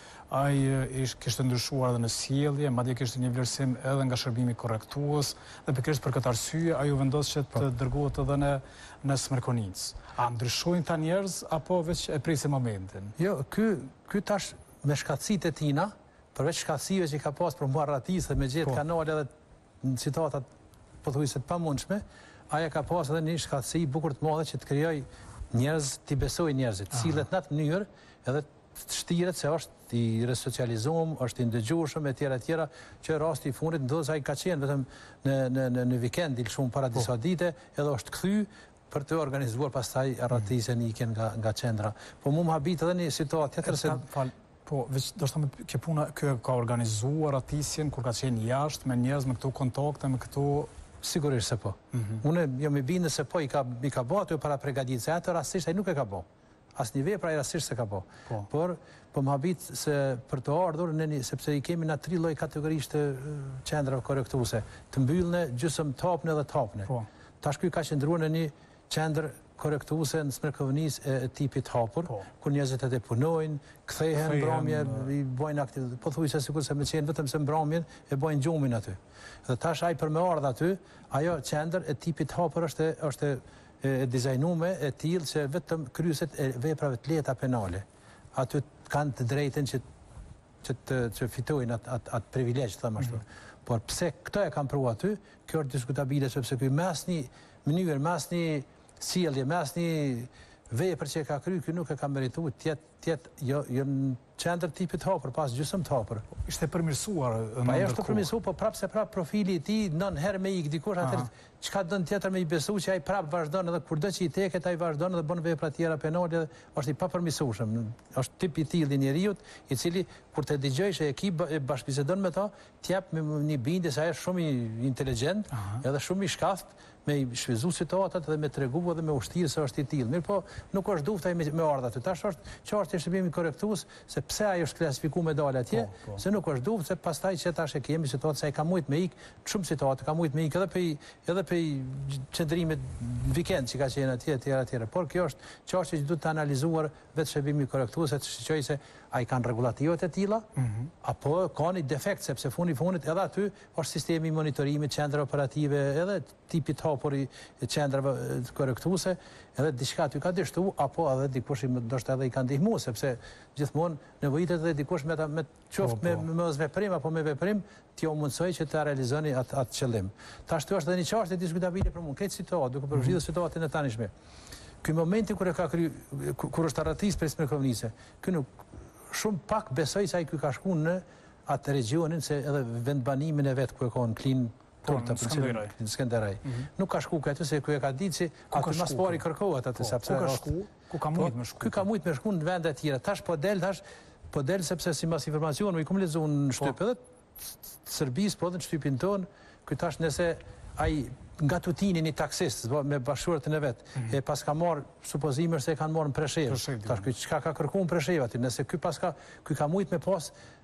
S1: ai ish kishte ndryshuar edhe në sjellje, madje kishte një vlerësim edhe nga shërbimi korrektues dhe pikërisht për këtë arsye ai u vendos që të dërgohet edhe në në Smërkonic. A ndryshojnë ta njerëz apo vetë e presin momentin?
S16: Jo, ky ky tash me shkatësitë e tina, përveç shkatësive që ka pas për mbarratisë me gjetë kanale edhe në citatat pothuajse të pamundshme, ai ka pas edhe një shkatësi bukur të madhe që të krijoj njerëz të besojnë njerëzit, sillet në atë mënyrë edhe të shtiret se është i resocializuar, është i ndëgjueshëm etj etj, që rasti i fundit ndodhi ai ka qenë vetëm në në në në vikend il shumë para disa dite, edhe është kthy për të organizuar pastaj arratisjen ikën nga nga qendra. Po mu më habit edhe një situatë tjetër se
S1: po veç do të them që puna kë ka organizuar arratisjen kur ka qenë jashtë me njerëz me këto kontakte me këto.
S16: Sigurisht se po. Unë jam i bindur se po i ka i ka bërë ato para përgatitjes, ato rastisht ai nuk e ka bërë. Asnjë vepër ai rastisht se ka bërë. Por po më habit se për të ardhur në një, sepse i kemi në tri lloj kategorisht të qendrave korrektuese, të mbyllne, gjysmë tapne dhe tapne. Tash ky ka qëndruar në një qendër korrektuese në Smërkovnis e tipit hapur, ku njerëzit e punojnë, kthehen mbrëmje, i bojnë aktiv, pothuajse sikur se më qenë vetëm se mbrëmjen e bojnë gjumin aty. Dhe tash ai për me ardh aty, ajo qendër e tipit hapur është është e dizajnuar e tillë se vetëm kryeset e veprave të lehta penale. Aty kanë të drejtën që që të që fitojnë atë atë at privilegj, them ashtu. Por pse këto e kanë provuar aty, kjo është diskutabile sepse ky me asnjë mënyrë, me asnjë sjellje, me asnjë vepër që e ka kryer, ky nuk e ka merituar të jetë të jetë jo jo në qendër tipit hapur, pas gjysmë të hapur.
S1: Ishte përmirësuar në
S16: ndërkohë. Po është përmirësuar, po prapë se prapë profili i tij nën herë me ik dikush atë çka don tjetër me i besu që ai prapë vazhdon edhe kurdo që i teket ai vazhdon dhe bën vepra tjera penale, është i papërmirësueshëm. Është tip i tillë i njeriu i cili kur të dëgjojsh ekip e bashkëbisedon me ta, t'jap me një bindje se ai është shumë i inteligjent, edhe shumë i shkaft me i shfryzu situatat dhe me tregu edhe me ushtirë se është i tillë. Mirë po, nuk është dufta me, me ardha aty. Tash është çështje shërbimi korrektues se pse ai është klasifikuar me dalë atje, po, po. Se nuk është duftë se pastaj që tash e kemi situatë se ai ka mujt me ik, shumë situatë ka mujt me ik edhe pe edhe pe qendrimit vikend që ka qenë atje etj etj. Por kjo është çështje që duhet të analizuar vetë shërbimi korrektues, të shqyrtoj se ai kanë rregullativat e tilla, mm -hmm. apo ka një defekt sepse fundi fundit edhe aty është sistemi i monitorimit, qendra operative, edhe tipi të hapur i qendrave korrektuese, edhe diçka aty ka dështu, apo edhe dikush ndoshta edhe i ka ndihmuar sepse gjithmonë nevojitet edhe dikush me ta me qoftë me me mos veprim apo me veprim ti u mundsoj që të realizoni atë atë qëllim. Tash kjo është edhe një çështje diskutabile për mua. Këtë situatë duke përfshirë situatën e tanishme. Ky momenti kur e ka kry kur është arratis për Smërkovnisë, ky nuk shumë pak besoj se ai ky ka shkuar në atë regionin se edhe vendbanimin e vet ku e ka në klin Torta për në Skënderaj. Nuk ka shku këtu se ku e ka ditë se aty mas pari kërkohet atë sepse
S1: ka shku, ku ka mujt me shku.
S16: Ky ka mujt me shku në vende të tjera. Tash po del tash po del sepse sipas informacioneve i kam lexuar në shtyp edhe Serbisë, po edhe në shtypin ton, ky tash nëse ai nga tutinin i taksist me bashkëshortën e vet, e pas ka marr supozimer se e kanë marrë në Preshev. Tash ky çka ka kërkuar në Preshev aty, nëse ky pas ka ky ka mujt me pas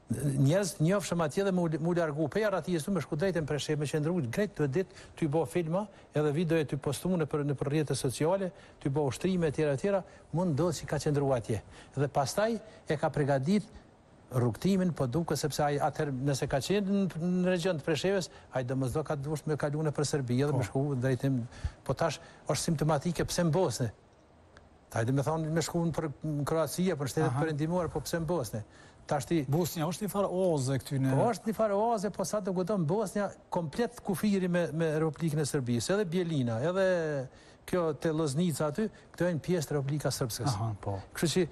S16: njerëz njofshëm atje dhe mu largu pe arratijës tu me shku drejtë në Preshevë, me qëndru drejt të ditë, ty bo filma, edhe videoje ty postu në për, në për rrjetet sociale, ty bo ushtrime etjera etjera, mund ndodhë që ka qëndru atje. Dhe pastaj e ka pregadit rrugtimin, po duke sepse ai atëherë nëse ka qenë në region të Preshevës, ai domosdo ka dush me kalu në për Serbi dhe me shku drejtim, po tash është simptomatike pse në Bosnë. Hajde me thonë me shku në Kroacia, për shtetet perëndimore, po pse në Bosnë.
S1: Bosnja është një farë oaze këty në...
S16: Po është një farë oaze, po sa të godon Bosnja komplet kufiri me Republikën e Serbisë, edhe Bjelina, edhe kjo te Loznica aty, këto e në pjesë të Republika Srpskës. Kështu që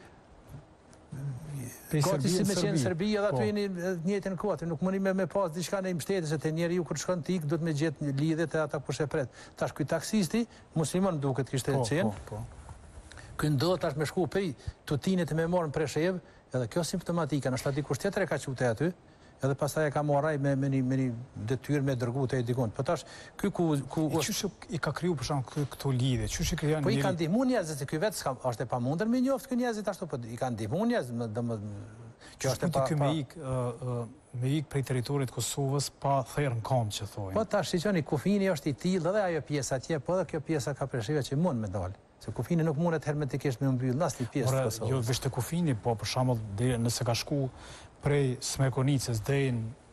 S16: gati si me qenë Serbi, edhe aty e një njëtën kote, nuk mëni me pas diçka në i mështetë, se të njeri ju kërë shkon të ikë, du të me gjithë lidhet e ata kushe pret. Tash kuj taksisti, muslimon duket kishte qenë, kënë do tash me shku pej tutinit e me morën Preshevë, edhe kjo simptomatika, nështë ati kusht tjetër e ka qute aty, edhe pastaj e ka moraj me një detyrë me dërgu të e dikon. Po tash, ky ku...
S1: Qështë i ka kryu për shumë këto lidhe? Qështë i kryu
S16: Po i ka ndihmu njerëzit, se ky vetë është e pa mundër me njoftë ky njerëzit ashtu, po i ka ndihmu njerëzit, kjo është e pa...
S1: Qështë me ikë prej teritorit Kosovës pa thërë në kam që thojnë?
S16: Po tash, si qëni, kufini është i tilë, edhe ajo pjesa tje, po edhe kjo pjesa ka Presheva që mund me dalë. Se kufini nuk mundet hermetikisht me mbyllë, nas një pjesë të Kosovës.
S1: Jo, vishte kufini, po për shembull nëse ka shku prej Smekonicës deri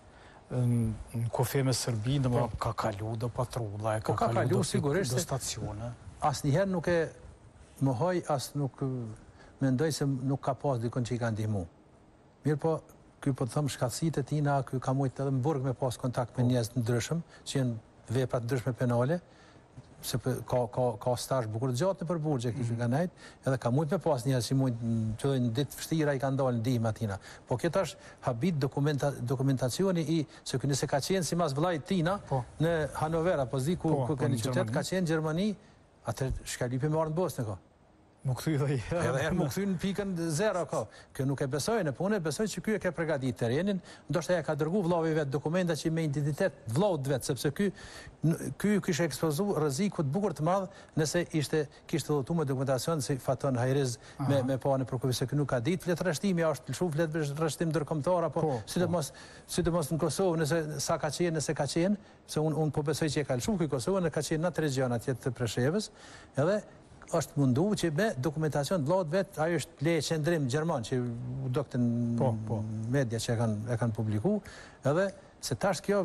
S1: në kufi me Serbi, do ka kalu do patrulla,
S16: ka kalu sigurisht
S1: do stacione.
S16: Asnjëherë nuk e mohoj, as nuk mendoj se nuk ka pas dikon që i ka ndihmu. Mirë po, ky po të thëmë shkatësitë e tina, ky ka mujtë edhe më burg me pas kontakt me njerëz të ndryshëm, që janë vepra të ndryshme penale, se ka stash bukur gjatë në për burgje, kështë nga najtë, edhe ka mujtë me pas njerëz që mujtë që dhe në ditë fështira i ka ndalë në dihme atina. Po këtë është habit dokumentacioni i, se kënë se ka qenë si mas vllajt tina në Hanovera, po zi ku kënë qytet ka qenë Gjermani, atër shkalipi me orë në Bosnë, ka.
S1: Më këthy dhe i...
S16: Edhe herë më këthy në pikën zero, ka. Kjo nuk e besojnë, po unë e besoj që kjo e ke pregadit terenin, ndoshta e ka dërgu vllavi vetë dokumenta që me identitet vllaut vetë, sepse ky ky kishte ekspozu rrezikut bukur të madh nëse ishte kishte dhëtu me dokumentacion si Faton Hajriz me me pa në prokurorisë se ky nuk ka ditë flet rreshtimi, është shumë flet rreshtim ndërkombëtar apo sidomos sidomos në Kosovë nëse sa ka qenë, nëse ka qenë, se unë un po besoj që e ka lëshu ky Kosovë, në ka qenë në atë region atje të Preshevës, edhe është mundu që me dokumentacion vllaut vetë, ajo është leje qendrim Gjerman, që u dokte në media që e kanë publiku, edhe se tash kjo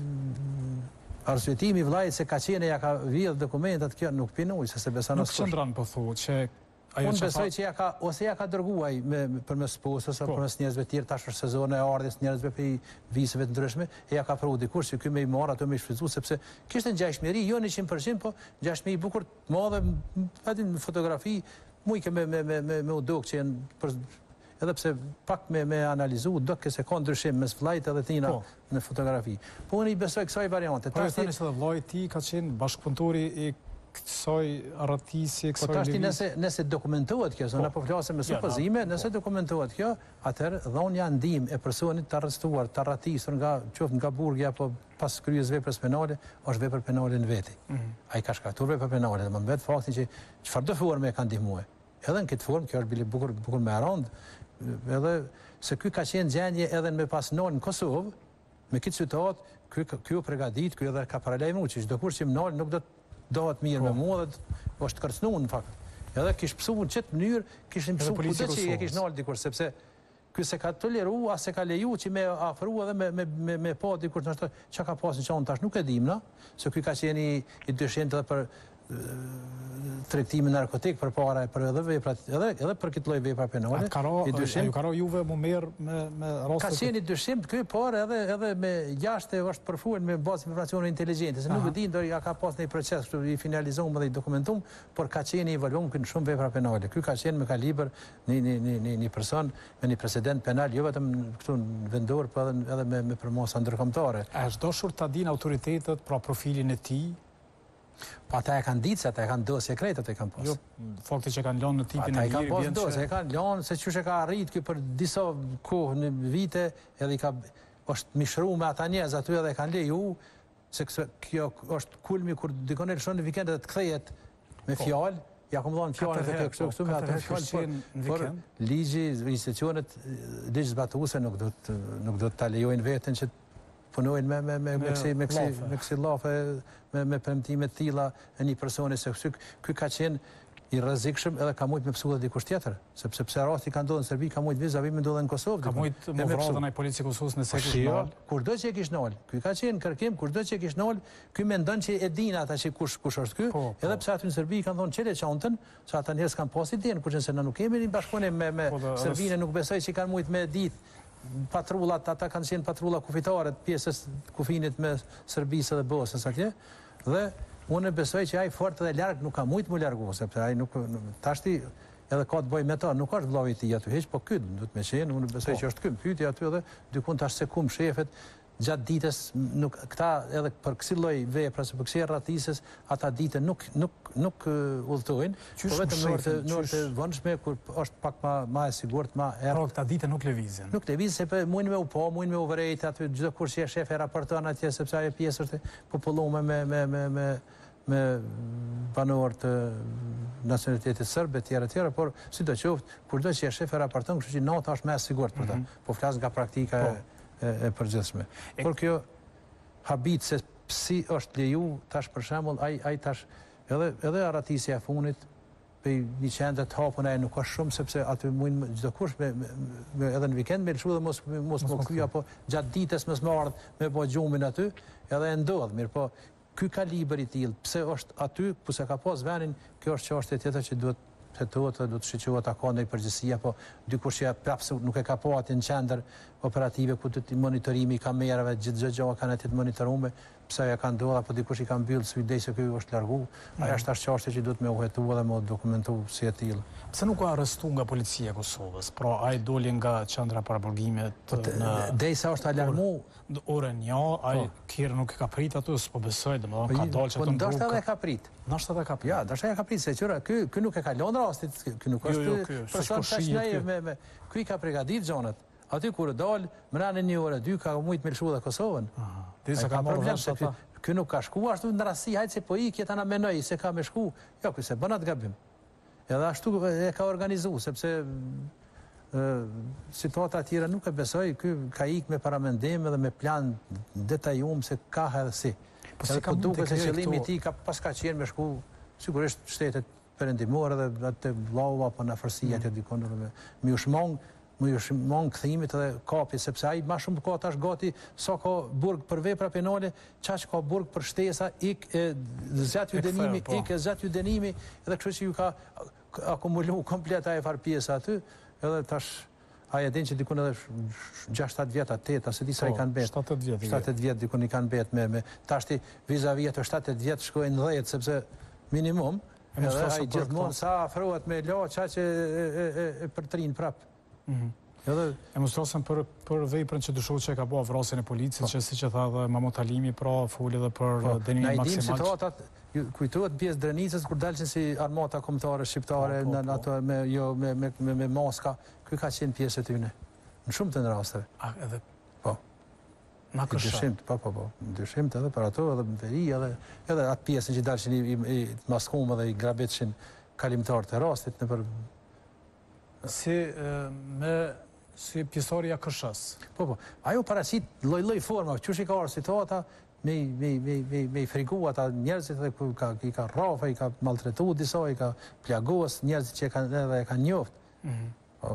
S16: arsyetimi vllajit se ka qenë ja ka vjedh dokumentat, kjo nuk pinuj, se se beson
S1: askush. Nuk qëndran po thu, që
S16: unë besoj që ja ka, ose ja ka dërguaj përmes posës, ose përmes njerëzve tjerë, tash është sezone e ardhjes njerëzve për viseve të ndryshme, e ja ka pru dikush që ky me i marr ato me i shfrytzu, sepse kishte ngjashmëri, jo në njëqind përqind, po ngjashmëri bukur të madhe, aty në fotografi, mujke me me me me me udok që janë edhe pse pak me me analizu, do që se ka ndryshim mes vllajt edhe tina në fotografi. Po unë i besoj kësaj variante.
S1: Tash tani se vllai i tij ka qenë bashkëpunëtori i kësaj arratisje, kësaj
S16: po tash nëse nëse dokumentohet kjo, zonë po flasëm me supozime, nëse dokumentohet kjo, atëherë dhonja ndihmë e personit të arrestuar, të arratisur nga qoftë nga burgi apo pas kryes veprës penale, është vepër penale në veti. Ai ka shkaktuar vepër penale, dhe më mbet fakti që çfarë do forme e ka ndihmuar. Edhe në këtë formë, kjo është bile bukur bukur me rand, edhe se ky ka qenë gjendje edhe me pas nol në Kosovë, me këtë situat, ky ky u përgatit, ky edhe ka paralajmëruar që çdo kush që më nol nuk do dohet mirë me mua dhe është kërcënuar në fakt. Edhe kish pësuar në çet mënyrë, kishin pësuar kudo që e kish nal dikur, sepse ky se ka toleru, as se ka leju që me afru edhe me me me me pa dikur thoshte çka ka pasur çon tash nuk e dim na, se ky ka qenë i dyshentë edhe për tregtimin narkotik për para për edhe veprat edhe edhe për këtë lloj vepra penale.
S1: I dyshim ju ka juve më merr me me raste.
S16: Ka qenë i dyshim ky por edhe edhe me jashtë është përfuar me bazë informacione inteligjente, se nuk e di ndonjë ka pas një proces kështu i finalizuar dhe i dokumentuar, por ka qenë i evaluar në shumë vepra penale. Ky ka qenë me kalibër një një një një person me një precedent penal jo vetëm këtu në vendor, por edhe edhe me me përmosa ndërkombëtare.
S1: A është dashur ta dinë autoritetet pra profilin e tij?
S16: Pa ata e kanë ditë se ata e kanë dorë sekrete, ata e kanë pas.
S1: Jo, fakti që kanë lënë në tipin e
S16: mirë, kanë pas dorë, se kanë lënë se çush e ka arrit ky për disa kohë në vite, edhe i ka është mishruar me ata njerëz aty edhe kanë leju se kjo është kulmi kur dikon e lëshon në vikend dhe të kthehet me fjalë, ja kom dhënë fjalën e kështu kështu me atë fjalë por ligji, institucionet ligjzbatuese nuk do të nuk do të ta lejojnë veten që punojnë me me me me kësi me kësi me kësi llafe me me premtime të tilla e një personi se ky ky ka qenë i rrezikshëm edhe ka mujt me psu edhe dikush tjetër, sepse pse rasti ka ndodhur në Serbi, ka mujt vizavi me ndodhen në Kosovë.
S1: Ka mujt më vrasë edhe në policia Kosovës nëse kish nol.
S16: Kurdo që e kish nol, ky ka qenë kërkim, kurdo që e kish nol, ky mendon që e din ata që kush kush është ky, edhe pse aty në Serbi kanë thonë çele çantën, se ata njerëz kanë pas idenë, kurse se na nuk kemi një bashkëpunim me me Serbinë, nuk besoj që kanë mujt me ditë patrullat, ata kanë qenë patrulla kufitare të pjesës kufinit me Serbisë dhe Bosnjës atje, dhe unë besoj që ai fort edhe larg nuk ka mujt më largu, sepse ai nuk tashti edhe ka të bëjë me ta, nuk është vllavi i tij aty hiç, po ky do të më qenë, unë besoj që është ky pyetje aty edhe dikun tash se kum shefet gjatë ditës nuk këta edhe për kësi lloj vepra, për kësi rratisës, ata ditë nuk nuk nuk udhtojnë, po vetëm në orë në orë të vonshme kur është pak më më e sigurt, më erë.
S1: Po këta ditë nuk lëvizin.
S16: Nuk lëvizin se mund me u po, mund me u vërejt aty çdo kush që është shef e raporton atje sepse ajo pjesë është populluar me me me me me banorë të nacionalitetit serb e tjera tjera, por sidoqoftë kurdo që është shef e raporton, kështu që nota është më e sigurt për ta. Po flas nga praktika e përgjithshme. Por kjo habit se si është leju tash për shembull ai ai tash edhe edhe arratisja e funit pe një qendër të hapun ai nuk ka shumë sepse aty mund çdo kush me, me edhe në vikend me lëshu dhe mos mos më kthy apo gjatë ditës mos më ardh me bë gjumin aty, edhe e ndodh, mirë po ky kalibër i tillë pse është aty, ku se ka pas vënin, kjo është çështje tjetër që duhet hetohet dhe do të shiqohet a ka ndonjë përgjegjësi apo dikush që prapse nuk e ka pa atë në qendër operative ku të monitorimi i kamerave gjithë gjëra kanë atë të monitoruar pse ja kanë ndodhur apo dikush i ka mbyll sy ide se ky është largu, ajo është tash çështje që duhet më u hetu dhe më dokumentu si e tillë.
S1: Pse nuk ka arrestuar nga policia e Kosovës? Pra ai doli nga qendra paraburgimit në
S16: derisa është alarmu
S1: orën një, ai kërë nuk e ka prit aty, s'po besoj, domethënë ka dalë çatë.
S16: Po ndoshta edhe ka prit.
S1: Ndoshta edhe ka prit.
S16: Ja, ndoshta e ka prit se qyra ky ky nuk e ka lënë rastit, ky nuk është person tash me me ky ka përgatit zonat. Aty kur dal, mëna në një orë dy ka mujt me lëshu dhe Kosovën.
S1: Aha. Derisa ka marrë vesh ata.
S16: Ky nuk ka shku ashtu në rasti, hajtë se po ikje ta na menoj se ka me shku. Jo, ky se bën atë gabim. Edhe ashtu e ka organizuar sepse situata tjera nuk e besoj, ky ka ikë me paramendim edhe me plan detajum se ka edhe si.
S1: Po si ka duke
S16: se qëllimi i tij ka pas ka qenë me shku sigurisht shtetet perëndimore dhe atë vllau apo në afërsia atë dikon me mi u shmong më ju shmong kthimit edhe kapi sepse ai më shumë ka tash gati sa ka burg për vepra penale, çaq ka burg për shtesa, ik zgjat ju dënimi, ik zgjat ju dënimi, edhe kështu që ju ka akumuluar komplet ai far pjesa aty, edhe tash ai e din që dikun edhe gjashtë shtatë vjet atë, se disa i kanë bet.
S1: shtatë vjet.
S16: shtatë vjet dikun i kanë bet me me tashti vizavi ato shtatë vjet shkojnë në dhjetë sepse minimum edhe ai gjithmonë sa afrohet me la çaq e përtrin prap.
S1: Edhe e mostrosën për për veprën që dyshohet që ka bërë vrasjen e policisë, që siç e tha edhe Mahmut Halimi, pra foli edhe për dënimin maksimal.
S16: Na situatat kujtohet pjesë Drenicës kur dalshin si armata kombëtare shqiptare në ato me jo me me me maska, ky ka qenë pjesë e tyre. Në shumë të rasteve.
S1: A edhe
S16: po.
S1: Na
S16: dyshim, po po po. Dyshim edhe për ato edhe në veri edhe edhe atë pjesën që dalshin i maskuar dhe i grabetshin kalimtar të rastit në për
S1: si me si pjesëtarja Këshës.
S16: Po po, ajo parasit lloj-lloj forma, çush i ka ardhur situata me me me me me frigu ata njerëzit edhe ku ka i ka rrafa, i ka maltretuar disa, i ka plagos njerëzit që kanë edhe e kanë njoft.
S1: Mhm.
S16: Po.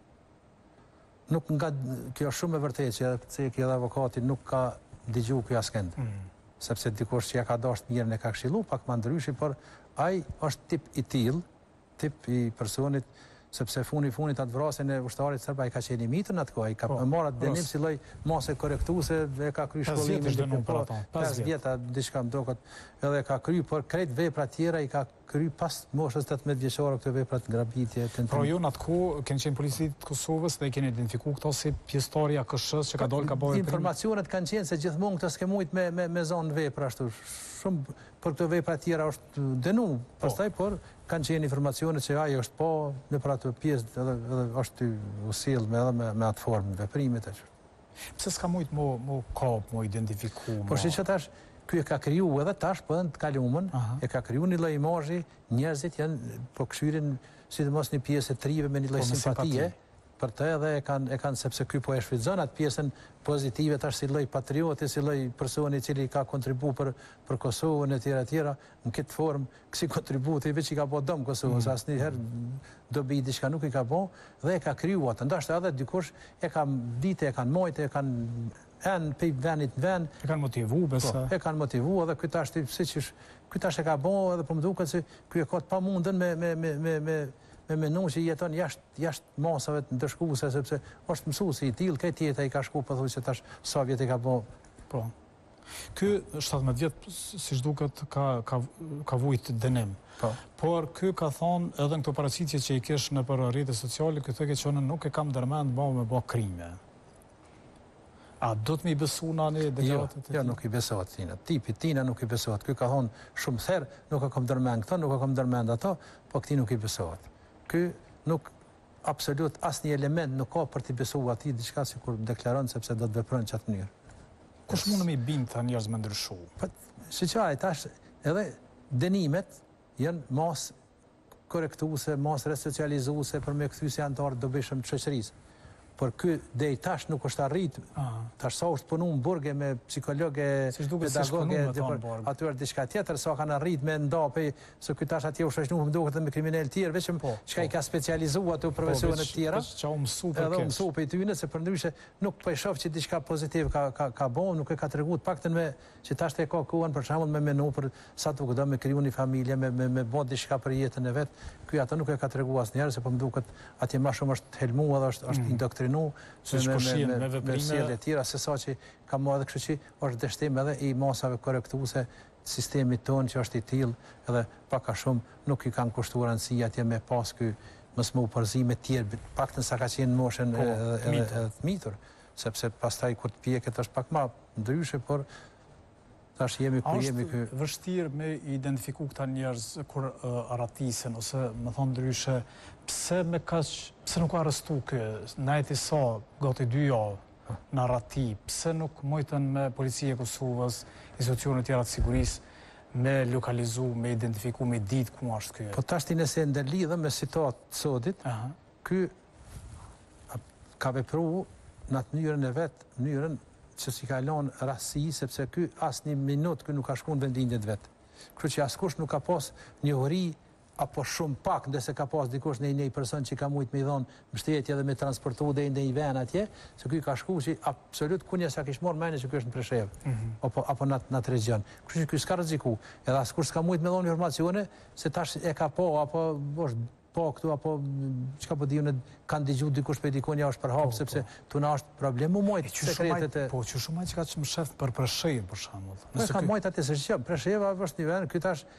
S16: Nuk nga kjo është shumë e vërtetë që edhe që edhe avokati nuk ka dëgjuar kjo askënd. Sepse dikush që ja ka dashur mirën e ka këshilluar pak më ndryshe, por ai është tip i tillë, tip i personit sepse funi funit atë vrasjen e ushtarit serb ai ka qenë i mitën atko, ai ka marrë atë dënim si lloj mase korrektuese dhe ka kryer shkollimin pesë vjet diçka më duket, edhe ka kryer por krejt vepra të tjera i ka kryer pas moshës tetëmbëdhjetë vjeçare këto vepra të grabitje të
S1: Pro ju në atko kanë qenë policitë të Kosovës dhe keni identifikuar këto si pjesëtarja Këshës që ka dalë ka bërë
S16: informacionet kanë qenë se gjithmonë këto s'ke mujt me me me zonë vepra ashtu shumë për këto vepra të tjera është dënuar pastaj por kanë qenë informacione që ai është po në për atë pjesë edhe edhe është u sjell me edhe me, me atë formë veprimit atë.
S1: Pse s'ka mujt mo mo kap, mo identifiku.
S16: Po si që tash ky e ka kriju edhe tash, po edhe të kalumën, e ka kriju një lloj imazhi, njerëzit janë po këshyrin sidomos një pjesë e trive me një lloj simpatie. Për të edhe e kanë, e kanë sepse ky po e shfrytëzon atë pjesën pozitive tash si lloj patrioti, si lloj personi i cili ka kontribu për për Kosovën e tjera tjera, në këtë formë, kësi kontributi veç i ka bë dëm Kosovës, mm. asnjëherë dobi diçka nuk i ka bë dhe e ka kriju atë. Ndoshta edhe dikush e ka ditë, e kanë mojtë, e kanë enë pe venit në vend.
S1: E kanë motivu, besa.
S16: Po, e kanë motivu edhe ky tash siç ky tash e ka bë edhe po më duket se ky e ka të pamundën me me me me me me menu që jeton jashtë jashtë masave të ndëshkuese sepse është mësuesi i tillë, këtë jetë ai ka shku pothuajse tash sa vjet e ka bë.
S1: Po. Ky shtatëmbëdhjetë vjet siç duket ka ka ka vujt dënim.
S16: Po.
S1: Por ky ka thonë edhe në këto paraqitje që i kesh në për rrjetet sociale, këtë që thonë nuk e kam ndërmend bëu me bë krime. A do të mi besu nani deklaratët e tij?
S16: Jo, nuk i besohet tina. Tipi tina nuk i besohet. Ky ka thonë shumë herë, nuk e kam ndërmend këtë, nuk e kam ndërmend ato, po këtij nuk i besohet. Ky nuk absolut asnjë element nuk ka për të besuar atij diçka sikur deklaron sepse do të vepron në çat mënyrë.
S1: Kush mund të më bind ta njerëz më ndryshu?
S16: Po, siç ai tash edhe dënimet janë mos korrektuese, mos resocializuese për me kthyse antar të dobishëm të shoqërisë. Por ky deri tash nuk është arrit. Tash sa është punu në burge me psikologe, pedagoge, aty është diçka tjetër, sa kanë arrit me ndape, se ky tash atje u shoqënuar më duket edhe me kriminal të tjerë, vetëm çka i ka specializuar ato profesione të tjera.
S1: Çka u mësu për
S16: këtë. Edhe u mësu për tyne se përndryshe nuk po e shoh që diçka pozitive ka ka ka bën, nuk e ka treguar paktën me që tash te ka kuan për shembull me menu për sa të do me kriju një familje, me me me bën diçka për jetën e vet. Ky ato nuk e ka treguar asnjëherë se po më duket atje më shumë është helmuar dhe është është indoktrinuar me sjellje të tjera se sa që ka marrë, kështu që është dështim edhe i masave korrektuese sistemit tonë që është i tillë edhe pak a shumë nuk i kanë kushtuar rëndësi atje me pas ky mos më përzime të tjerë, paktën sa ka qenë moshën edhe të mitur, sepse pastaj kur të pjeket është pak më ndryshe, por tash jemi ku jemi ky.
S1: Është vështirë me identifiku këta njerëz kur arratisen ose më thon ndryshe pse me kaq pse nuk arrestu ky najti sa gati dy javë në arrati, pse nuk mojtën me policia e Kosovës, institucionet tjera të sigurisë me lokalizu, me identifiku, me ditë ku është ky.
S16: Po tash ti nëse ndërlidhem me situatë të sodit, ky ka vepruar në atë mënyrën e vet, mënyrën që si ka lënë rasti sepse ky as një minutë ky nuk ka shkuar në vendindjet vet. Kështu që askush nuk ka pas njohuri apo shumë pak, ndërsa ka pas dikush në një person që ka mujt me i dhon mbështetje edhe me transportu deri në një vend atje, se ky ka shkuar që absolut kunja sa kish marrë mendje që ky është në Preshevë, mm -hmm. apo apo në në atë region. Kështu që ky s'ka rreziku. Edhe askush s'ka mujt me dhon informacione se tash e ka po apo është po këtu apo çka po diun kanë dëgjuar dikush pe dikonja është për hap sepse tu na është problem u mojt sekretet e
S1: po që shumë që ka çmë shef për Preshevën për shembull.
S16: Nëse ka mojt atë se çka Presheva është një vend ky tash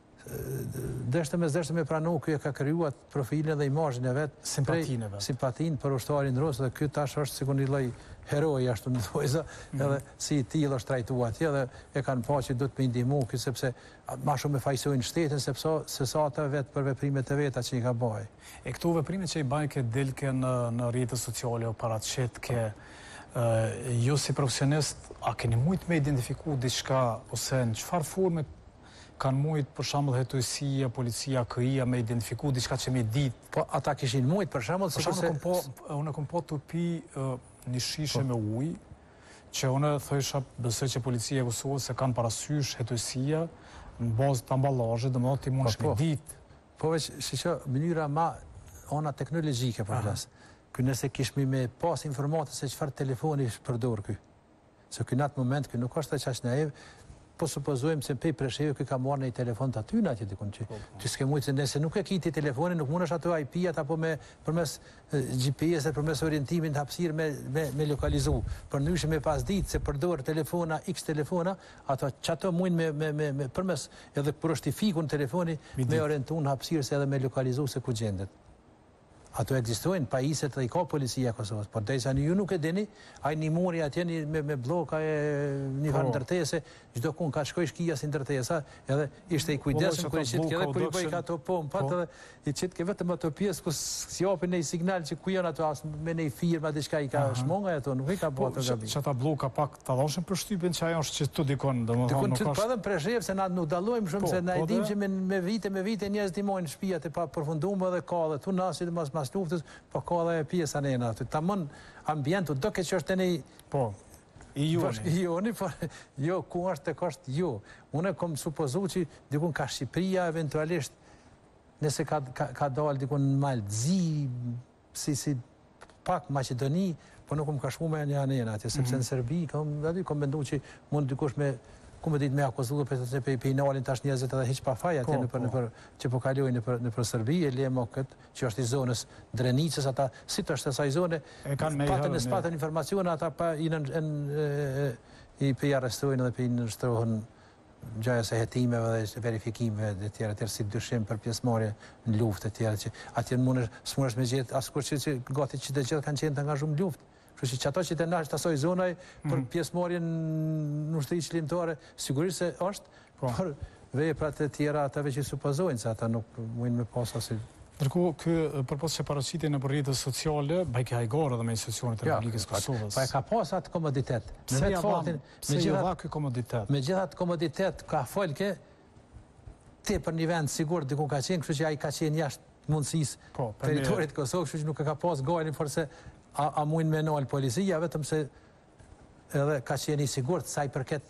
S16: deshte me zdeshte me pranu, ky e ka krijuar profilin dhe imazhin e vet,
S1: simpatinë vet.
S16: Simpatinë për ushtarin Ros dhe ky tash është sikur një lloj heroi ashtu më thuajza, edhe si i tillë është trajtuar atje dhe e kanë pa që do të më ndihmu ky sepse më shumë e fajsojnë shtetin sepse se sa ata vet për veprimet e veta që i ka bëj.
S1: E këto veprime që i bajnë ke delke në në rrjetet sociale o paraqet ke ju si profesionist, a keni mujt me identifiku diçka ose në çfarë forme kanë mujt për shembull hetuesia, policia, K I-a me identifiku diçka që me ditë.
S16: Po ata kishin mujt për shembull
S1: se unë po unë kam po të pi një shishe me ujë që unë thosha besoj që policia e Kosovës se kanë parasysh hetuesia në bazë të amballazhit, domethënë ti mundesh me ditë.
S16: Po veç siç mënyra më ona teknologjike për flas. Ky nëse kishmi me pas informata se çfarë telefoni përdor ky. Se ky në atë moment ky nuk është çash naiv. Po supozojmë se pe Preshevë ky ka marrë një telefon të aty në atje dikun që ti s'ke mujtë se nëse nuk e kiti telefonin nuk mundesh ato I P-at apo me përmes G P S-it përmes orientimin të hapësirë me me me lokalizu. Përndryshe me pas ditë se përdor telefona X telefona, ato çato mujnë me me me, me përmes edhe kur është i fikun telefoni me orientuar hapësirë se edhe me lokalizu se ku gjendet. ato ekzistojnë pajiset dhe i ka policia e Kosovës, por derisa ju nuk e dini, ai një muri atje me, me bloka e një farë ndërtese, çdo kun ka shkoj shkija si ndërtesa, edhe ishte i kujdesshëm kur i qit edhe po i bëj ato pompat edhe i qit ke vetëm ato pjesë ku sjapin një signal që ku janë ato as me një firma diçka i ka shmonga ato, nuk i ka bërë ato gabim.
S1: Çata bloka pak ta dhoshin përshtypjen që ajo është që tu dikon, domethënë nuk
S16: ka. Po edhe preshef se na nuk dallojmë shumë se na e dimë që me vite me vite njerëz ndihmojnë shtëpiat e pa përfunduar edhe ka edhe tu na sidomos mas luftës, po ka edhe pjesa nena aty. Tamam ambientu do ke që është tani
S1: po i joni.
S16: I joni, po jo ku është tek është jo. Unë kam supozuar që dikun ka Shqipëria eventualisht nëse ka ka, ka dalë dikun në Malzi, si si pak Maqedoni, po nuk më ka shku me një anena atje, sepse në Serbi kam aty kam menduar që mund dikush me ku më ditë me akuzuar për të pe pinalin tash njerëzit edhe hiç pa faj atë nëpër nëpër që po kalojnë nëpër nëpër Serbi e lemo kët që është i zonës Drenicës ata si të është asaj zone patën e spatën informacione ata pa i në i pe arrestojnë dhe pe nënshtrohen gjaja se hetimeve dhe verifikimeve dhe tjera tjera si dyshim për pjesëmarrje në luftë të tjera që atje mundesh smuresh me gjetë askush që gati që të gjithë kanë qenë të angazhuar në luftë. Kështu që ato që të nash të asoj zonaj për pjesëmarrjen në ushtri qëllimtare, sigurisht se është, por veprat e tjera atave që supozojnë se ata nuk mundin me pas asaj.
S1: Ndërkohë ky përpos që paraqitej në rrjetet sociale, bajke hajgore dhe me institucionet e Republikës Kosovës.
S16: Pa e ka pas atë komoditet.
S1: Në vetë faktin, me gjitha ky komoditet.
S16: Me gjitha atë komoditet ka folke te për një vend sigurt diku ka qenë, kështu që ai ka qenë jashtë mundësisë territorit të Kosovës, kështu që nuk e ka pas gojën forse a, a mujnë me nalë policia, vetëm se edhe ka qenë i sigurt sa i përket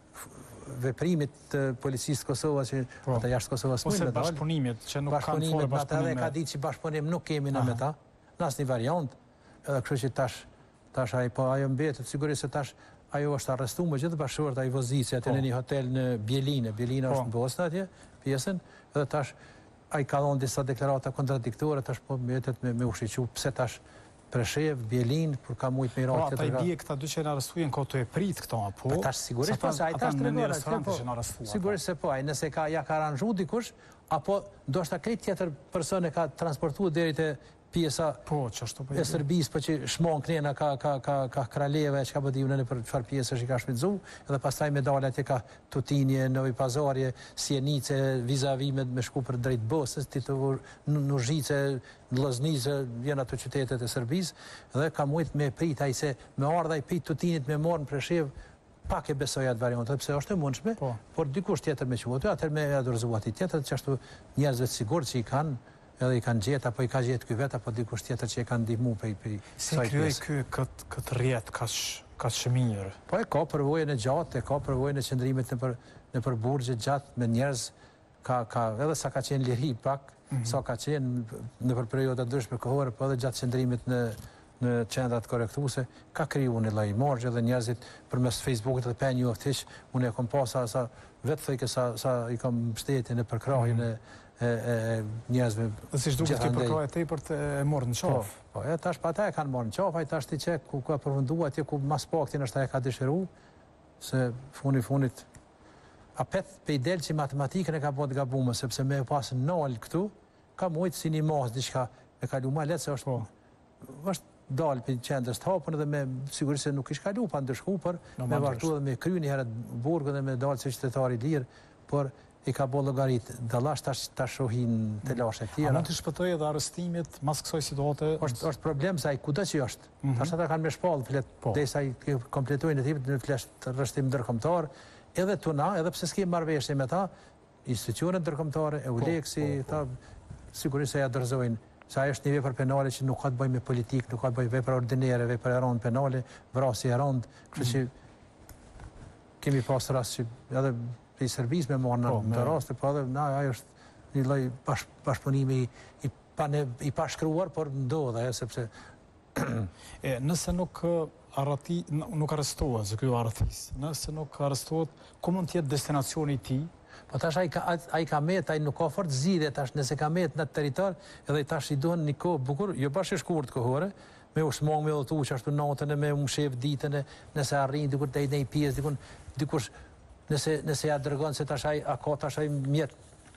S16: veprimit të policisë Kosovës që ata jashtë Kosovës mujnë me dalë.
S1: Ose bashkëpunimit që nuk kanë forë bashkëpunim.
S16: Ata ka ditë që bashkëpunim nuk kemi na me ta, në asnjë variant, edhe kështu që tash tash ai po ajo mbetet sigurisht se tash ajo është arrestuar me gjithë bashkëshorta ai Vozici aty në një hotel në Bjelinë, Bjelina është në Bosnë atje, pjesën, edhe tash ai ka dhënë disa deklarata kontradiktore, tash po mbetet me me ushiqu pse tash Preshev, Bjelin, kur ka mujt me i rakë të
S1: të... Po, ata i bje këta dy që në arrestujen, ko të e prit këta, po...
S16: Po, tash sigurisht, po, se a i tash të regore, sigurisht se po, a i nëse ka ja ka aranzhu dikush, apo do shta krejt tjetër person e ka transportu deri të pjesa e Serbisë, po që shmon knena ka Kraleve, që ka bëdivnë në për qëfar pjesë është i ka shmidzu, edhe pastaj medalja që ka Tutinje, Novi Pazarje, Sjenice, vizavi me shku për drejt Bosës, Titovur, Nuzhice, Loznice, jenë ato qytetet e Serbisë, edhe ka mujt me prit a i se me ardha i prit Tutinit me morë në Preshev, pak e besoj atë variantë, pse është e mundshme, por dikush tjetër me qëvotu, atër me adorzuat i tjetër, që ashtu njerëzve të sigur që i kanë, edhe i kanë gjetë, apo i ka gjetë këj vetë, apo dikush tjetër që i kanë ndihmu për i
S1: saj pjesë. Si kryoj këtë rjetë ka shëmirë?
S16: Po e ka përvojën e gjatë, e ka përvojën e qëndrimit në për burgje gjatë me njerëz, edhe sa ka qenë liri pak, sa ka qenë në për periodat ndryshme kohore, po edhe gjatë qëndrimit në qendrat korrektuse, ka kriju një lloj margje dhe njerëzit përmes Facebookit dhe për një oftish, unë e kom pasa, vetë thëjke sa i kom mbështetje në përkrahjen e njerëzve.
S1: Dhe si shduket ke përkrahje te për të morë në qafë?
S16: Po, e tash pa ta e kanë morë në qafë, a i tash ti që ku ka përvëndu atje ku mas paktin është ta e ka dëshiru, se funi funit a peth pe i del që matematikën e ka bëtë gabume, sepse me pasë nëllë këtu, ka mujtë si një masë diçka me kalu ma letë, se është është dalë për qendrës të hapën dhe me sigurisht se nuk ish kalu pa ndërshku, por me vartu dhe me kry një herët burgë dhe me dalë si qytetari lirë, por i ka bo logarit dalash ta shohin të lashe tjera.
S1: A mund të shpëtoj edhe arrestimit mas kësoj situate?
S16: është problem se a i kuda që është. Ta shtë ata kanë me shpallë flet, dhe sa i kompletojnë e tipit në flesh rështim ndërkomtar, edhe të na, edhe pse s'ke marveshje me ta, institucionet ndërkomtare, e uleksi, ta sigurisht se ja dërzojnë. Sa është një vepër penale që nuk ka të bëj me politikë, nuk ka të bëj vepër ordinere, vepër e rondë penale, vrasi e rondë, kështë që kemi pas rast që edhe i Serbisë me marrë në të raste, po edhe na ajo është një lloj bashkëpunimi i pashkruar, por ndodhe, sepse...
S1: Nëse nuk arrestohet, zë kjo arrestis, nëse nuk arrestohet, ku mund tjetë destinacioni ti?
S16: Po tash a i ka met, a i nuk ka fort zidhe, tash nëse ka met në territor, edhe tash i dohen një kohë bukur, jo bashkë shkurt kohore, me u shmong me dhëtu që ashtu natën e me u mshef ditën e nëse arrin, dikur të i nej pjesë, dikush nëse ja dërgonë se tashaj, a ka tashaj mjetë